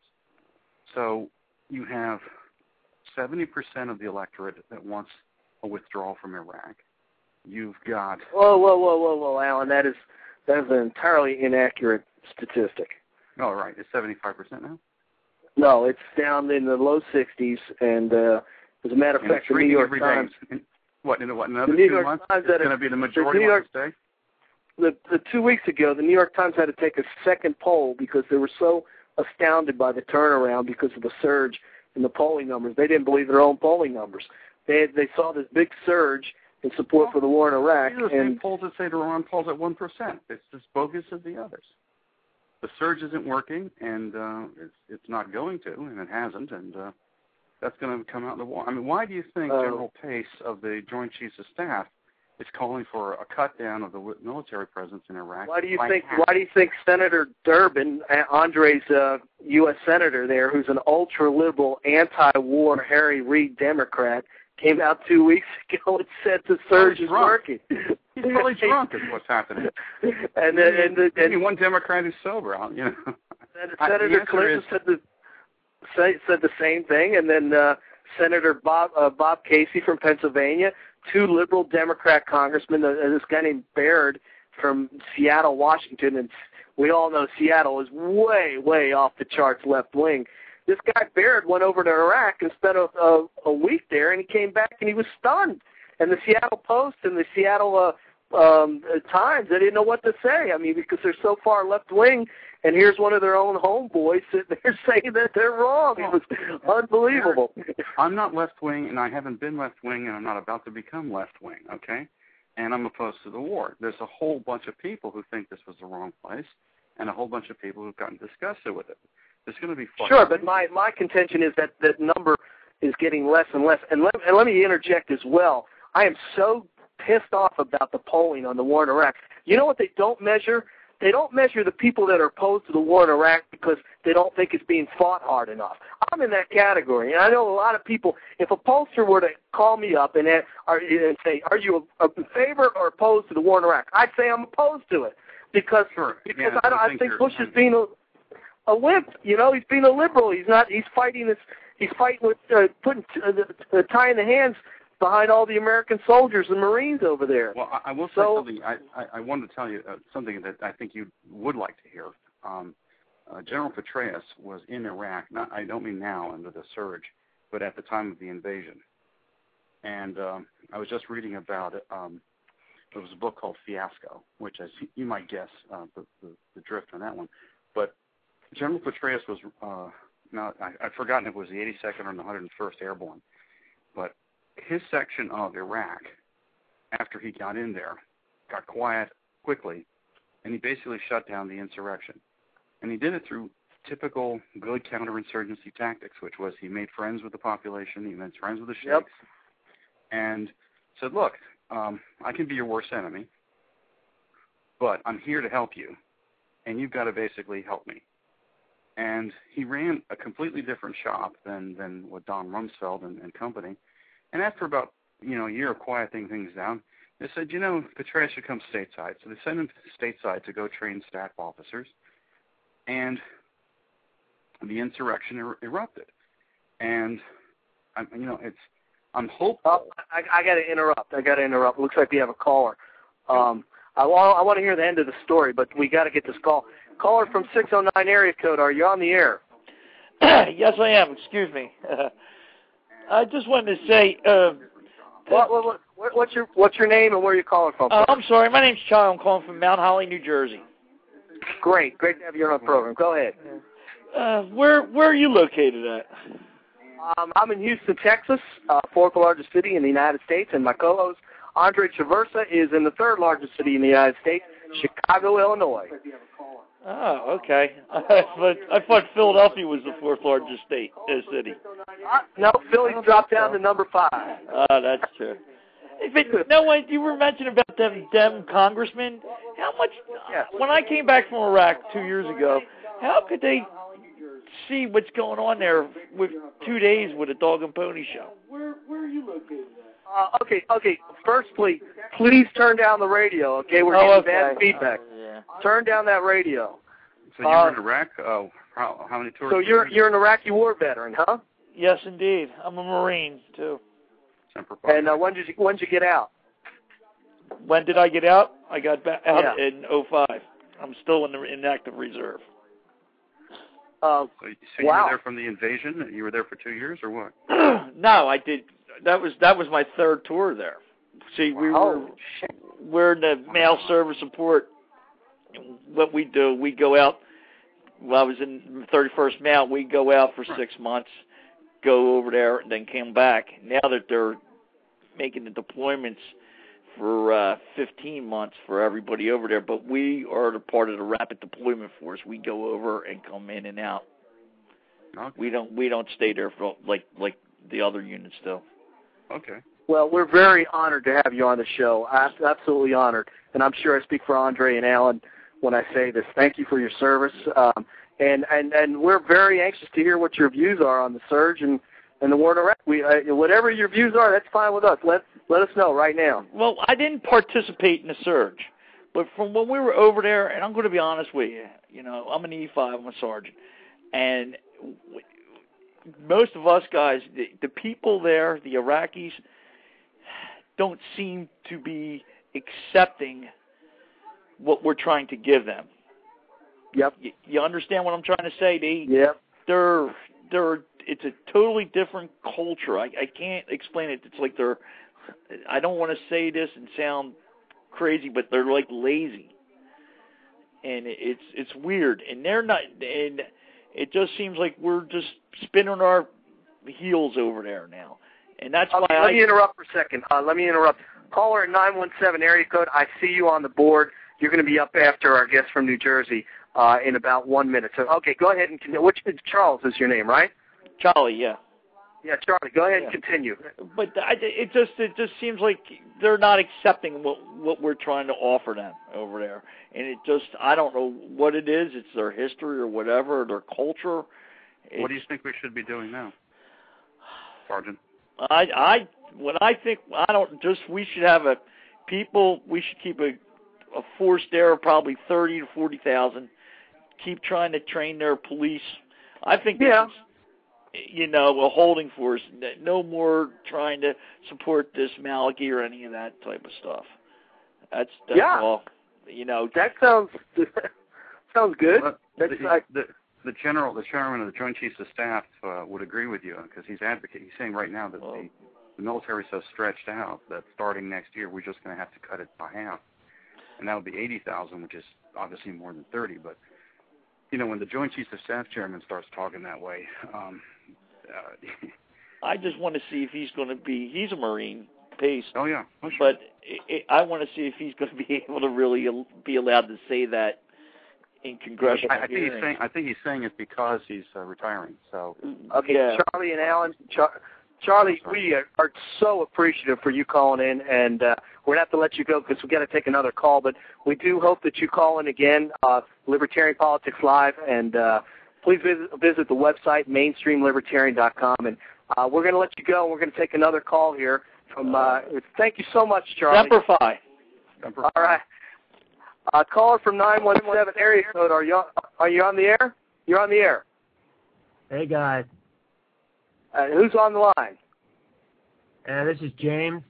So you have seventy percent of the electorate that wants a withdrawal from Iraq. You've got... Whoa, whoa, whoa, whoa, whoa, Alan, that is, that is an entirely inaccurate statistic. Oh, right. It's seventy-five percent now? No, it's down in the low sixties, and uh, as a matter of and fact, the New York Times... In, what, in what, another the New two York months? Times It's going to be the majority the New York, wants to stay? The, the two weeks ago, the New York Times had to take a second poll because they were so astounded by the turnaround because of the surge in the polling numbers. They didn't believe their own polling numbers. They they saw this big surge in support well, for the war in Iraq. These are the and same polls that say Ron Paul's at one percent. It's as bogus as the others. The surge isn't working, and uh, it's it's not going to, and it hasn't, and uh, that's going to come out in the war. I mean, why do you think uh, General Pace of the Joint Chiefs of Staff is calling for a cut down of the military presence in Iraq? Why do you think? half? Why do you think Senator Durbin, Andre's uh, U S senator there, who's an ultra-liberal, anti-war, Harry Reid Democrat, came out two weeks ago and said the surge is working? He's probably drunk is what's happening. and then, and, and, and, and one Democrat who's sober, you know. Senator Clinton is, said the said the same thing, and then uh, Senator Bob uh, Bob Casey from Pennsylvania, two liberal Democrat congressmen, uh, this guy named Baird from Seattle, Washington, and we all know Seattle is way, way off the charts left wing. This guy Baird went over to Iraq and spent a, a, a week there, and he came back and he was stunned. And the Seattle Post and the Seattle uh, um, Times, they didn't know what to say. I mean, because they're so far left wing, and here's one of their own homeboys sitting there saying that they're wrong. It was unbelievable. I'm not left wing, and I haven't been left wing, and I'm not about to become left wing. Okay, and I'm opposed to the war. There's a whole bunch of people who think this was the wrong place, and a whole bunch of people who've gotten disgusted with it. There's going to be fun. Sure, but my, my contention is that that number is getting less and less. And let, and let me interject as well. I am so pissed off about the polling on the war in Iraq. You know what they don't measure? They don't measure the people that are opposed to the war in Iraq because they don't think it's being fought hard enough. I'm in that category, and I know a lot of people. If a pollster were to call me up and, and say, "Are you in favor or opposed to the war in Iraq?" I'd say I'm opposed to it because sure. because yeah, I, I think, think Bush is being a a wimp. You know, he's being a liberal. He's not. He's fighting this. He's fighting with uh, putting uh, uh, tying the hands behind all the American soldiers and Marines over there. Well, I, I will say so, something. I, I, I wanted to tell you uh, something that I think you would like to hear. Um, uh, General Petraeus was in Iraq. Not, I don't mean now under the surge, but at the time of the invasion. And um, I was just reading about it. Um, there was a book called Fiasco, which, as you might guess, uh, the, the, the drift on that one. But General Petraeus was, uh, now I, I've forgotten if it was the eighty-second or the one hundred first Airborne, but his section of Iraq, after he got in there, got quiet quickly, and he basically shut down the insurrection. And he did it through typical good counterinsurgency tactics, which was he made friends with the population, he made friends with the sheikhs, yep. and said, look, um, I can be your worst enemy, but I'm here to help you, and you've got to basically help me. And he ran a completely different shop than, than what Don Rumsfeld and, and company. And after about, you know, a year of quieting things down, they said, you know, Petraeus should come stateside. So they sent him stateside to go train staff officers. And the insurrection er- erupted. And, I, you know, it's, I'm hopeful. Oh, I, I got to interrupt. I got to interrupt. Looks like we have a caller. Um, I, I want to hear the end of the story, but we got to get this call. Caller from six oh nine area code. Are you on the air? Yes, I am. Excuse me. I just wanted to say. Uh, what, what, what, what's your What's your name and where are you calling from? Uh, I'm sorry. My name's Charlie. I'm calling from Mount Holly, New Jersey. Great, great to have you on the program. Go ahead. Uh, where Where are you located at? Um, I'm in Houston, Texas, uh, fourth largest city in the United States, and my co-host Andre Traversa is in the third largest city in the United States, Chicago, Illinois. Oh, okay. I thought, I thought Philadelphia was the fourth largest state uh, city. Uh, no, Philly's dropped down to number five. Oh, that's true. But, no, wait, you were mentioning about them Dem congressmen. How much? Yes. When I came back from Iraq two years ago, how could they see what's going on there with two days with a dog and pony show? Where Where are you located at? Uh, okay, okay. Firstly, please turn down the radio. Okay, we're getting oh, okay. bad feedback. Uh, yeah. Turn down that radio. So you were in Iraq? Oh, how, how many tours? So you're you're an Iraqi war veteran, huh? Yes, indeed. I'm a Marine too. And uh, when did you when did you get out? When did I get out? I got back out yeah. in oh five. I'm still in the in active reserve. Uh, so so wow. you were there from the invasion? You were there for two years, or what? No, I did. That was that was my third tour there. See, we oh, were we're in the mail service support. What we do, we go out. Well, I was in thirty-first Mail. We go out for six months, go over there, and then came back. Now that they're making the deployments for uh, fifteen months for everybody over there, but we are the part of the rapid deployment force. We go over and come in and out. Okay. We don't we don't stay there for like like the other units do. Okay. Well, we're very honored to have you on the show. Absolutely honored, and I'm sure I speak for Andre and Alan when I say this. Thank you for your service, um, and and and we're very anxious to hear what your views are on the surge and, and the war in Iraq. We uh, whatever your views are, that's fine with us. Let let us know right now. Well, I didn't participate in the surge, but from when we were over there, and I'm going to be honest with you, you know, I'm an E five, I'm a sergeant, and most of us guys, the, the people there, the Iraqis, don't seem to be accepting what we're trying to give them. Yep. You, you understand what I'm trying to say? They, yep. They're, they're, it's a totally different culture. I, I can't explain it. It's like they're, I don't want to say this and sound crazy, but they're like lazy. And it's it's weird. And they're not, and it just seems like we're just spinning our heels over there now. And that's okay, why let I... me interrupt for a second. Uh, let me interrupt. Caller nine one seven area code, I see you on the board. You're going to be up after our guest from New Jersey uh, in about one minute. So, okay, go ahead and continue. Which, Charles is your name, right? Charlie, yeah. Yeah, Charlie, go ahead yeah. and continue. But I, it just it just seems like they're not accepting what what we're trying to offer them over there, and it just I don't know what it is. It's their history or whatever, or their culture. It's, what do you think we should be doing now, Sergeant? I I when I think I don't just we should have a people we should keep a a force there of probably thirty to forty thousand. Keep trying to train their police. I think yeah. You know, a holding force. No more trying to support this Maliki or any of that type of stuff. That's, that's yeah. all. You know, that sounds sounds good. Well, that's the, like, the the general, the chairman of the Joint Chiefs of Staff uh, would agree with you because he's advocating. He's saying right now that well, the, the military is so stretched out that starting next year we're just going to have to cut it by half, and that would be eighty thousand, which is obviously more than thirty. But you know, when the Joint Chiefs of Staff chairman starts talking that way. Um, Uh, I just want to see if he's going to be. He's a Marine, pace. Oh yeah, oh, sure. But it, it, I want to see if he's going to be able to really be allowed to say that in congressional I, I think hearings. he's saying. I think he's saying it because he's uh, retiring. So okay, yeah. Charlie and Alan. Char- Charlie, we are, are so appreciative for you calling in, and uh, we're going to have to let you go because we've got to take another call. But we do hope that you call in again, uh, Libertarian Politics Live, and. Uh, Please visit, visit the website, mainstream libertarian dot com, and uh, we're going to let you go. We're going to take another call here. From. Uh, thank you so much, Charlie. Semper Fi. Semper Fi. All right. Uh, caller from nine one seven area code. Are you are you on the air? You're on the air. Hey guys. Uh, who's on the line? Uh, this is James.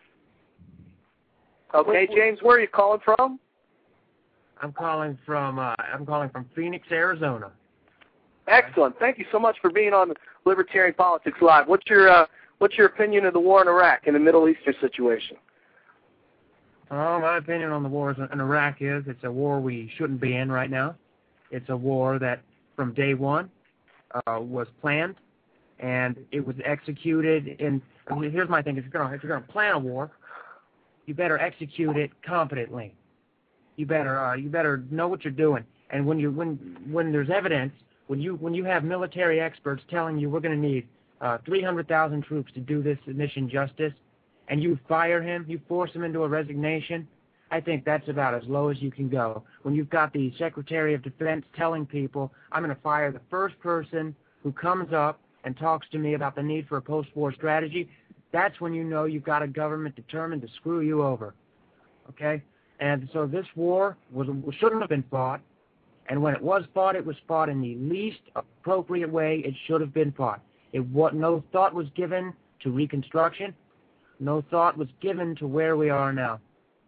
Okay, James. Where are you calling from? I'm calling from. Uh, I'm calling from Phoenix, Arizona. Excellent. Thank you so much for being on Libertarian Politics Live. What's your uh, what's your opinion of the war in Iraq and the Middle Eastern situation? Oh, my opinion on the war in Iraq is it's a war we shouldn't be in right now. It's a war that from day one uh, was planned, and it was executed in. Here's my thing: if you're going if you're going to plan a war, you better execute it competently. You better uh, you better know what you're doing, and when you when when there's evidence. When you when you have military experts telling you we're going to need uh, three hundred thousand troops to do this mission justice, and you fire him, you force him into a resignation, I think that's about as low as you can go. When you've got the Secretary of Defense telling people, I'm going to fire the first person who comes up and talks to me about the need for a post-war strategy, that's when you know you've got a government determined to screw you over. Okay? And so this war was shouldn't have been fought. And when it was fought, it was fought in the least appropriate way it should have been fought. It what no thought was given to Reconstruction. No thought was given to where we are now.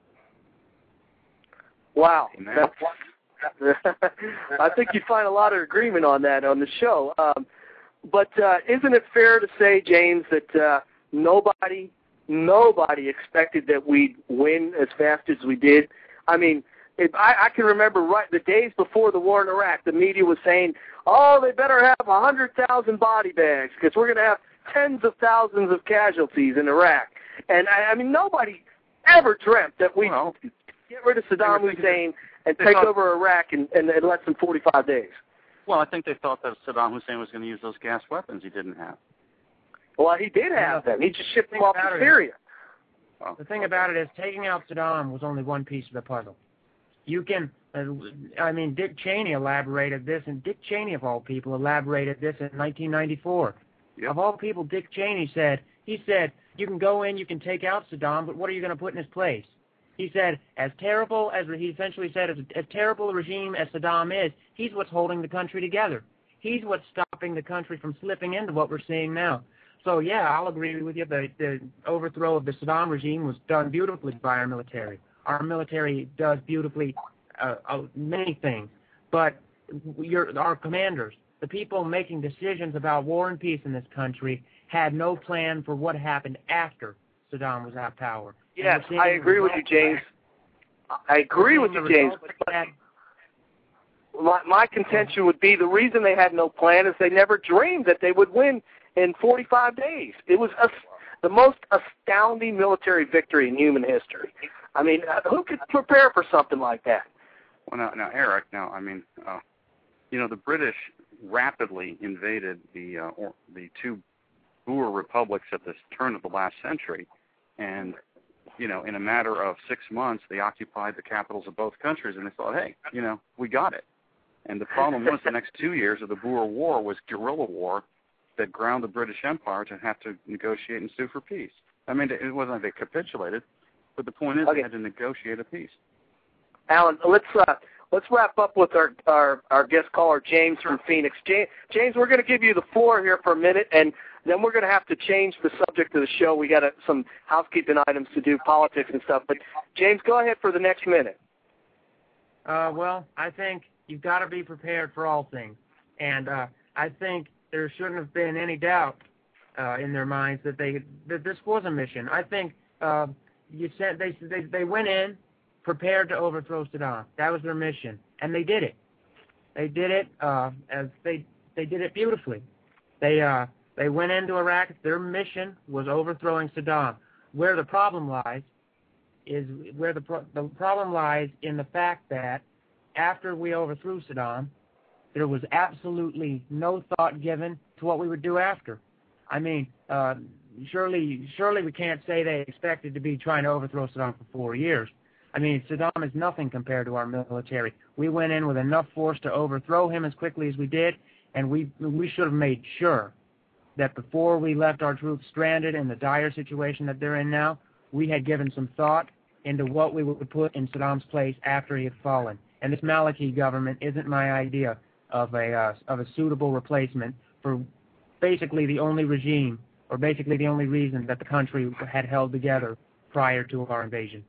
Wow. I think you find a lot of agreement on that on the show. Um, but uh, isn't it fair to say, James, that uh, nobody, nobody expected that we'd win as fast as we did? I mean, If I, I can remember right the days before the war in Iraq, the media was saying, oh, they better have one hundred thousand body bags because we're going to have tens of thousands of casualties in Iraq. And, I, I mean, nobody ever dreamt that we'd well, get rid of Saddam Hussein and take thought, over Iraq in, in, in less than forty-five days. Well, I think they thought that Saddam Hussein was going to use those gas weapons he didn't have. Well, he did have them. He just shipped them off to Syria. Well, the thing about it is taking out Saddam was only one piece of the puzzle. You can, uh, I mean, Dick Cheney elaborated this, and Dick Cheney, of all people, elaborated this in nineteen ninety-four. Yep. Of all people, Dick Cheney said, he said, you can go in, you can take out Saddam, but what are you going to put in his place? He said, as terrible as, he essentially said, as, as terrible a regime as Saddam is, he's what's holding the country together. He's what's stopping the country from slipping into what we're seeing now. So, yeah, I'll agree with you. The, the overthrow of the Saddam regime was done beautifully by our military. Our military does beautifully uh, uh, many things. But your, our commanders, the people making decisions about war and peace in this country, had no plan for what happened after Saddam was at power. Yes, I agree with you, James. I agree with you, James. My, my contention would be the reason they had no plan is they never dreamed that they would win in forty-five days. It was a, the most astounding military victory in human history. I mean, who could prepare for something like that? Well, now, now Eric, now, I mean, uh, you know, the British rapidly invaded the uh, or, the two Boer republics at the turn of the last century, and you know, in a matter of six months, they occupied the capitals of both countries, and they thought, hey, you know, we got it. And the problem was the next two years of the Boer War was guerrilla war that ground the British Empire to have to negotiate and sue for peace. I mean, it wasn't like they capitulated, but the point is okay. they had to negotiate a peace. Alan, let's uh, let's wrap up with our, our, our guest caller, James from Phoenix. James, James, we're going to give you the floor here for a minute, and then we're going to have to change the subject of the show. We got uh, some housekeeping items to do, politics and stuff. But, James, go ahead for the next minute. Uh, well, I think you've got to be prepared for all things. And uh, I think there shouldn't have been any doubt uh, in their minds that they that this was a mission. I think uh, you said they, they they went in prepared to overthrow Saddam. That was their mission, and they did it. They did it uh, as they they did it beautifully. They uh, they went into Iraq. Their mission was overthrowing Saddam. Where the problem lies is where the pro the problem lies in the fact that after we overthrew Saddam, there was absolutely no thought given to what we would do after. I mean, uh, surely, surely we can't say they expected to be trying to overthrow Saddam for four years. I mean, Saddam is nothing compared to our military. We went in with enough force to overthrow him as quickly as we did, and we we should have made sure that before we left our troops stranded in the dire situation that they're in now, we had given some thought into what we would put in Saddam's place after he had fallen. And this Maliki government isn't my idea of a uh, of a suitable replacement for basically the only regime, or basically the only reason that the country had held together prior to our invasion.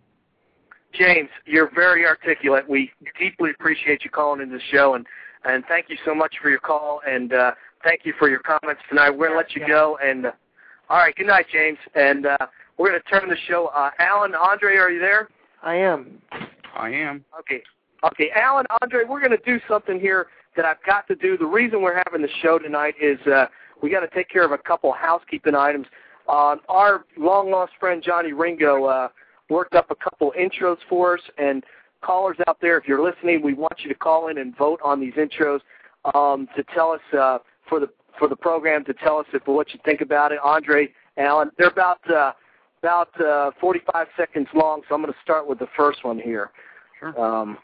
James, you're very articulate. We deeply appreciate you calling in the show, and, and thank you so much for your call, and uh, thank you for your comments tonight. We're going to let you go, and uh, all right, good night, James, and uh, we're going to turn the show. Uh, Alan, Andre, are you there? I am. I am. Okay. Okay, Alan, Andre, we're going to do something here that I've got to do. The reason we're having the show tonight is uh, we got to take care of a couple housekeeping items. Uh, our long-lost friend Johnny Ringo uh, worked up a couple intros for us, and callers out there, if you're listening, we want you to call in and vote on these intros um, to tell us uh, for the for the program to tell us if what you think about it. Andre, Alan, they're about uh, about uh, forty-five seconds long, so I'm going to start with the first one here. Sure. Um,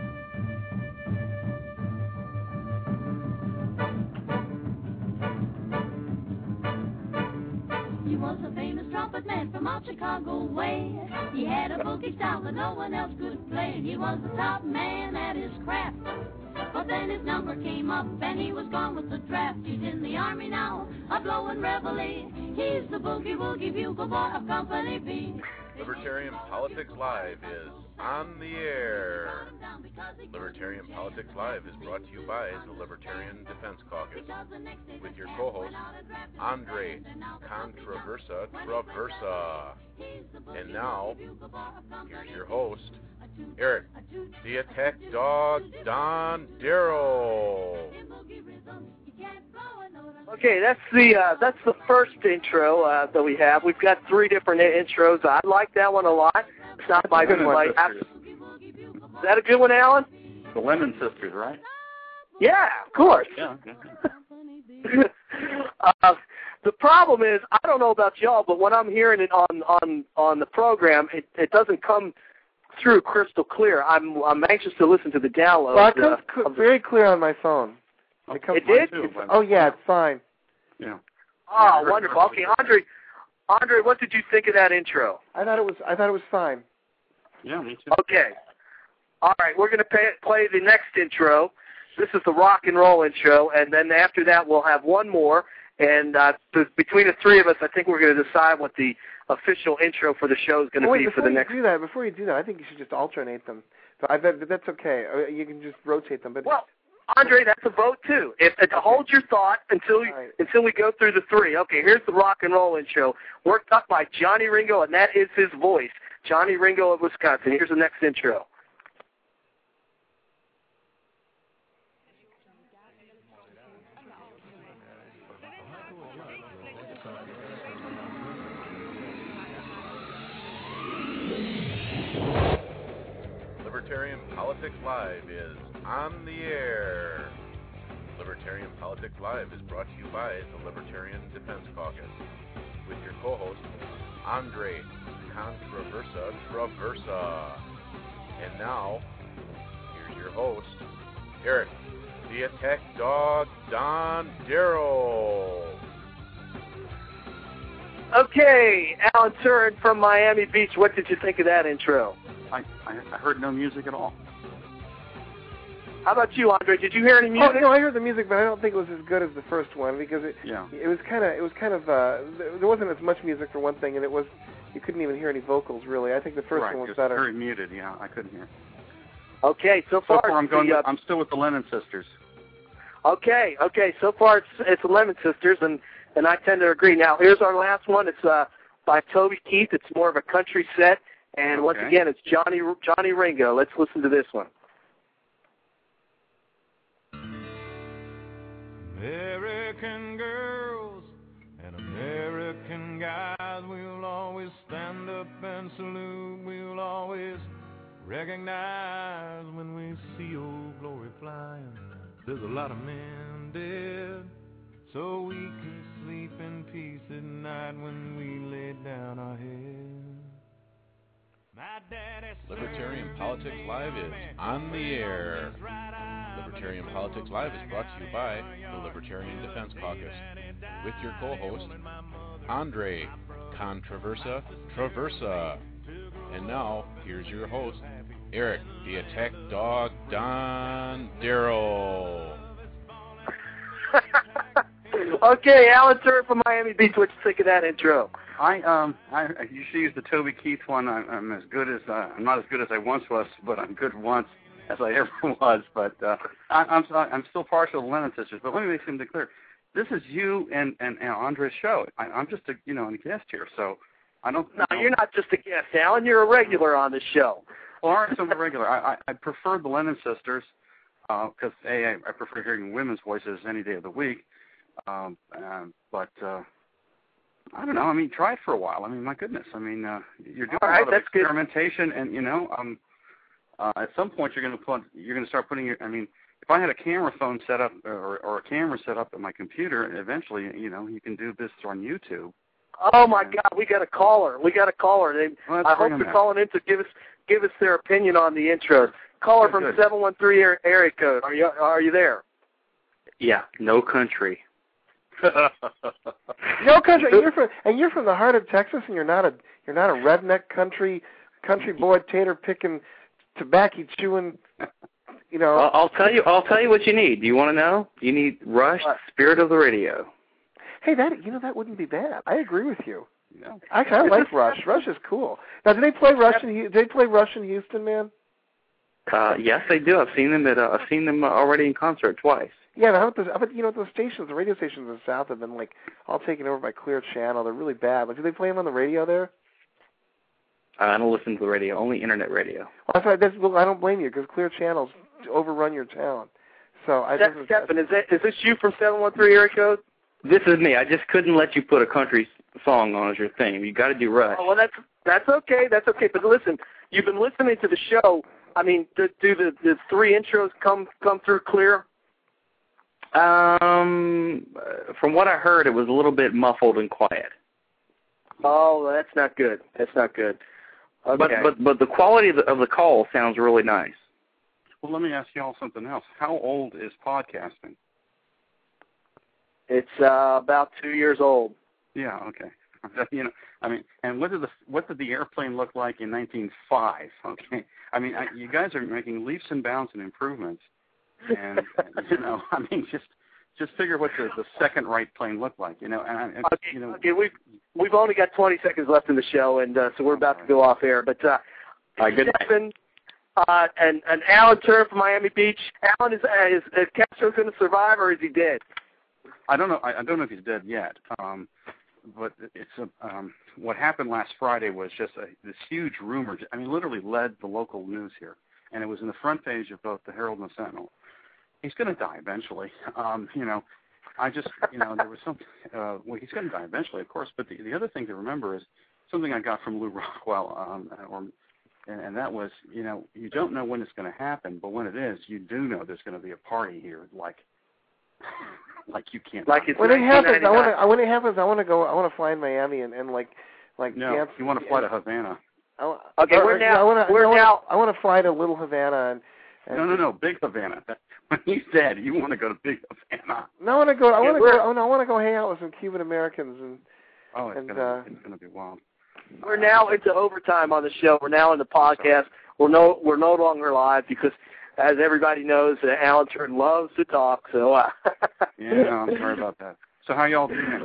He was a famous trumpet man from out Chicago way. He had a boogie style that no one else could play. He was the top man at his craft. But then his number came up and he was gone with the draft. He's in the army now, a blowing reveille. He's the boogie woogie bugle boy of Company B. Libertarian Politics Live is on the air. Libertarian Politics Live is brought to you by the Libertarian Defense Caucus with your co-host, Andre Controversa Traversa. And now, here's your host, Eric, the Attack Dog Dondero. Okay, that's the uh, that's the first intro uh, that we have. We've got three different intros. I like that one a lot. It's not my good one. Is that a good one, Alan? The Lemon Sisters, right? Yeah, of course. Yeah. uh, the problem is, I don't know about y'all, but when I'm hearing it on on on the program, it, it doesn't come through crystal clear. I'm I'm anxious to listen to the download. Well, it comes uh, cl- very clear on my phone. It, comes it did? Too, oh, yeah, it's fine. Yeah. Oh, wonderful. Okay, Andre, Andre, what did you think of that intro? I thought it was. I thought it was fine. Yeah, me too. Okay. All right, we're going to pay, play the next intro. This is the rock and roll intro, and then after that we'll have one more. And uh, th- between the three of us, I think we're going to decide what the official intro for the show is going to oh, wait, be for the next. Before you do that, before you do that, I think you should just alternate them. So I bet but that's okay. Uh, You can just rotate them. But well, Andre, that's a vote too. If, if hold your thought until you, right. until we go through the three. Okay, here's the rock and roll intro. Worked up by Johnny Ringo, and that is his voice. Johnny Ringo of Wisconsin. Here's the next intro. Libertarian Politics Live is on the air. Libertarian Politics Live is brought to you by the Libertarian Defense Caucus with your co-host, Andre Controversa Traversa. And now, here's your host, Eric, the Attack Dog Dondero. Okay, Alan Turin from Miami Beach. What did you think of that intro? I, I I heard no music at all. How about you, Andre? Did you hear any music? Oh, no, I heard the music, but I don't think it was as good as the first one because it yeah. it was kind of it was kind of uh, there wasn't as much music for one thing, and it was you couldn't even hear any vocals really. I think the first right. one was, it was better. Very muted. Yeah, I couldn't hear. Okay, so far, so far I'm going. the, uh, with, I'm still with the Lennon Sisters. Okay, okay. So far it's it's the Lemon Sisters, and and I tend to agree. Now here's our last one. It's uh by Toby Keith. It's more of a country set. And once okay. again, it's Johnny Johnny Ringo. Let's listen to this one. American girls and American guys, we'll always stand up and salute. We'll always recognize when we see old glory flying. There's a lot of men dead, so we can sleep in peace at night when we lay down our heads. Libertarian Politics Live is on the air. Libertarian Politics Live is brought to you by the Libertarian Defense Caucus with your co-host, Andre Controversa Traversa. And now, here's your host, Eric, the Attack Dog Dondero. Okay, Alan Turin from Miami Beach. What you think of that intro? I um I, I usually use the Toby Keith one. I'm, I'm as good as uh, I'm not as good as I once was, but I'm good once as I ever was. But uh, I, I'm I'm still partial to Lennon Sisters. But let me make something clear: this is you and and, and Andre's show. I, I'm just a you know a guest here, so I don't. No, you know, you're not just a guest, Alan. You're a regular on the show. Well, aren't some regular? I, I I prefer the Lennon Sisters because uh, a I, I prefer hearing women's voices any day of the week. Um, uh, but. Uh, I don't know. I mean, try it for a while. I mean, my goodness. I mean, uh, you're doing All right, a lot of that's experimentation, good. And you know, um, uh, at some point you're going to put, you're going to start putting your. I mean, if I had a camera phone set up or, or a camera set up at my computer, eventually, you know, you can do this on YouTube. Oh my God, we got a caller. We got a caller. They, well, I hope they're calling in to give us give us their opinion on the intro. Caller from seven one three area code. Are you are you there? Yeah, no country. No country, and you're from and you're from the heart of Texas, and you're not a you're not a redneck country country boy tater picking, tobacco chewing, you know. I'll, I'll tell you. I'll tell you what you need. Do you want to know? You need Rush, Spirit of the Radio. Hey, that you know that wouldn't be bad. I agree with you. Yeah. Actually, I like Rush. Rush is cool. Now, do they play Rush in do they play Rush in Houston, man? Uh, yes, they do. I've seen them at. Uh, I've seen them already in concert twice. Yeah, but, how about the, but you know the stations, the radio stations in the South have been like all taken over by Clear Channel. They're really bad. Like, do they play them on the radio there? Uh, I don't listen to the radio. Only internet radio. Well, that's, that's, well I don't blame you because Clear Channel's overrun your town. So I. Steph, Stephen, is that is this you from seven one three area code? This is me. I just couldn't let you put a country song on as your thing. You got to do Rush. Oh, well, that's that's okay. That's okay. But listen, you've been listening to the show. I mean, do, do the the three intros come come through clear? Um, from what I heard, it was a little bit muffled and quiet. Oh, that's not good. That's not good. Okay. But but but the quality of the, of the call sounds really nice. Well, let me ask you all something else. How old is podcasting? It's uh, about two years old. Yeah. Okay. You know, I mean, and what did the what did the airplane look like in nineteen oh five? Okay. I mean, I, you guys are making leaps and bounds and improvements. And you know, I mean, just just figure what the, the second right plane looked like, you know. And, and okay, you know, okay, we've we've only got twenty seconds left in the show, and uh, so we're about to go off air. But uh, All right, good Stephen, uh, and, and Alan Turner from Miami Beach. Alan, is, uh, is, is Castro going to survive, or is he dead? I don't know. I, I don't know if he's dead yet. Um, but it's a, um, what happened last Friday was just a, this huge rumor. I mean, literally led the local news here, and it was in the front page of both the Herald and the Sentinel. He's going to die eventually. Um, you know, I just, you know, there was some. Uh, well, he's going to die eventually, of course. But the, the other thing to remember is something I got from Lou Rockwell, um, or, and, and that was, you know, you don't know when it's going to happen, but when it is, you do know there's going to be a party here, like. Like you can't. Like it's when it happens, I want to. When it happens, I want to go. I want to fly in Miami and, and like, like. No, dance, you want to fly to Havana. I, okay, or, we're now. I wanna, we're I wanna, now. I want to fly to Little Havana and. and no, no, no, Big Havana. When he's dead, you want to go to Big Havana. No, I want to go. I Yeah, want to go. Oh no, I want to go hang out with some Cuban Americans and. Oh, it's and, gonna. uh, It's gonna be wild. We're now into overtime on the show. We're now in the podcast. We're no. We're no longer live because. As everybody knows, uh, Alan Turner loves to talk, so... Uh, yeah, no, I'm sorry about that. So how y'all doing?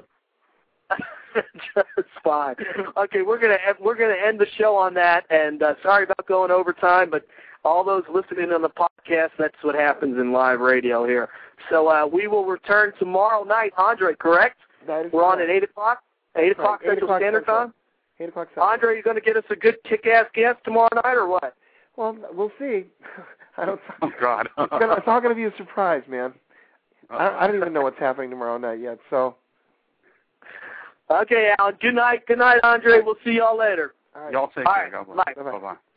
Just fine. Okay, we're gonna we're gonna end the show on that, and uh, sorry about going overtime, but all those listening on the podcast, that's what happens in live radio here. So uh, we will return tomorrow night, Andre, correct? That is we're correct. on at eight o'clock? eight o'clock right, Central Standard Time? eight o'clock Central. Andre, you going to get us a good kick-ass guest tomorrow night, or what? Well, we'll see. I don't. Oh God! it's, gonna, it's all going to be a surprise, man. I, I don't even know what's happening tomorrow night yet. So. Okay, Alan. Good night. Good night, Andre. We'll see y'all later. All right. Y'all take all care. Right. God bless. Bye. Bye bye.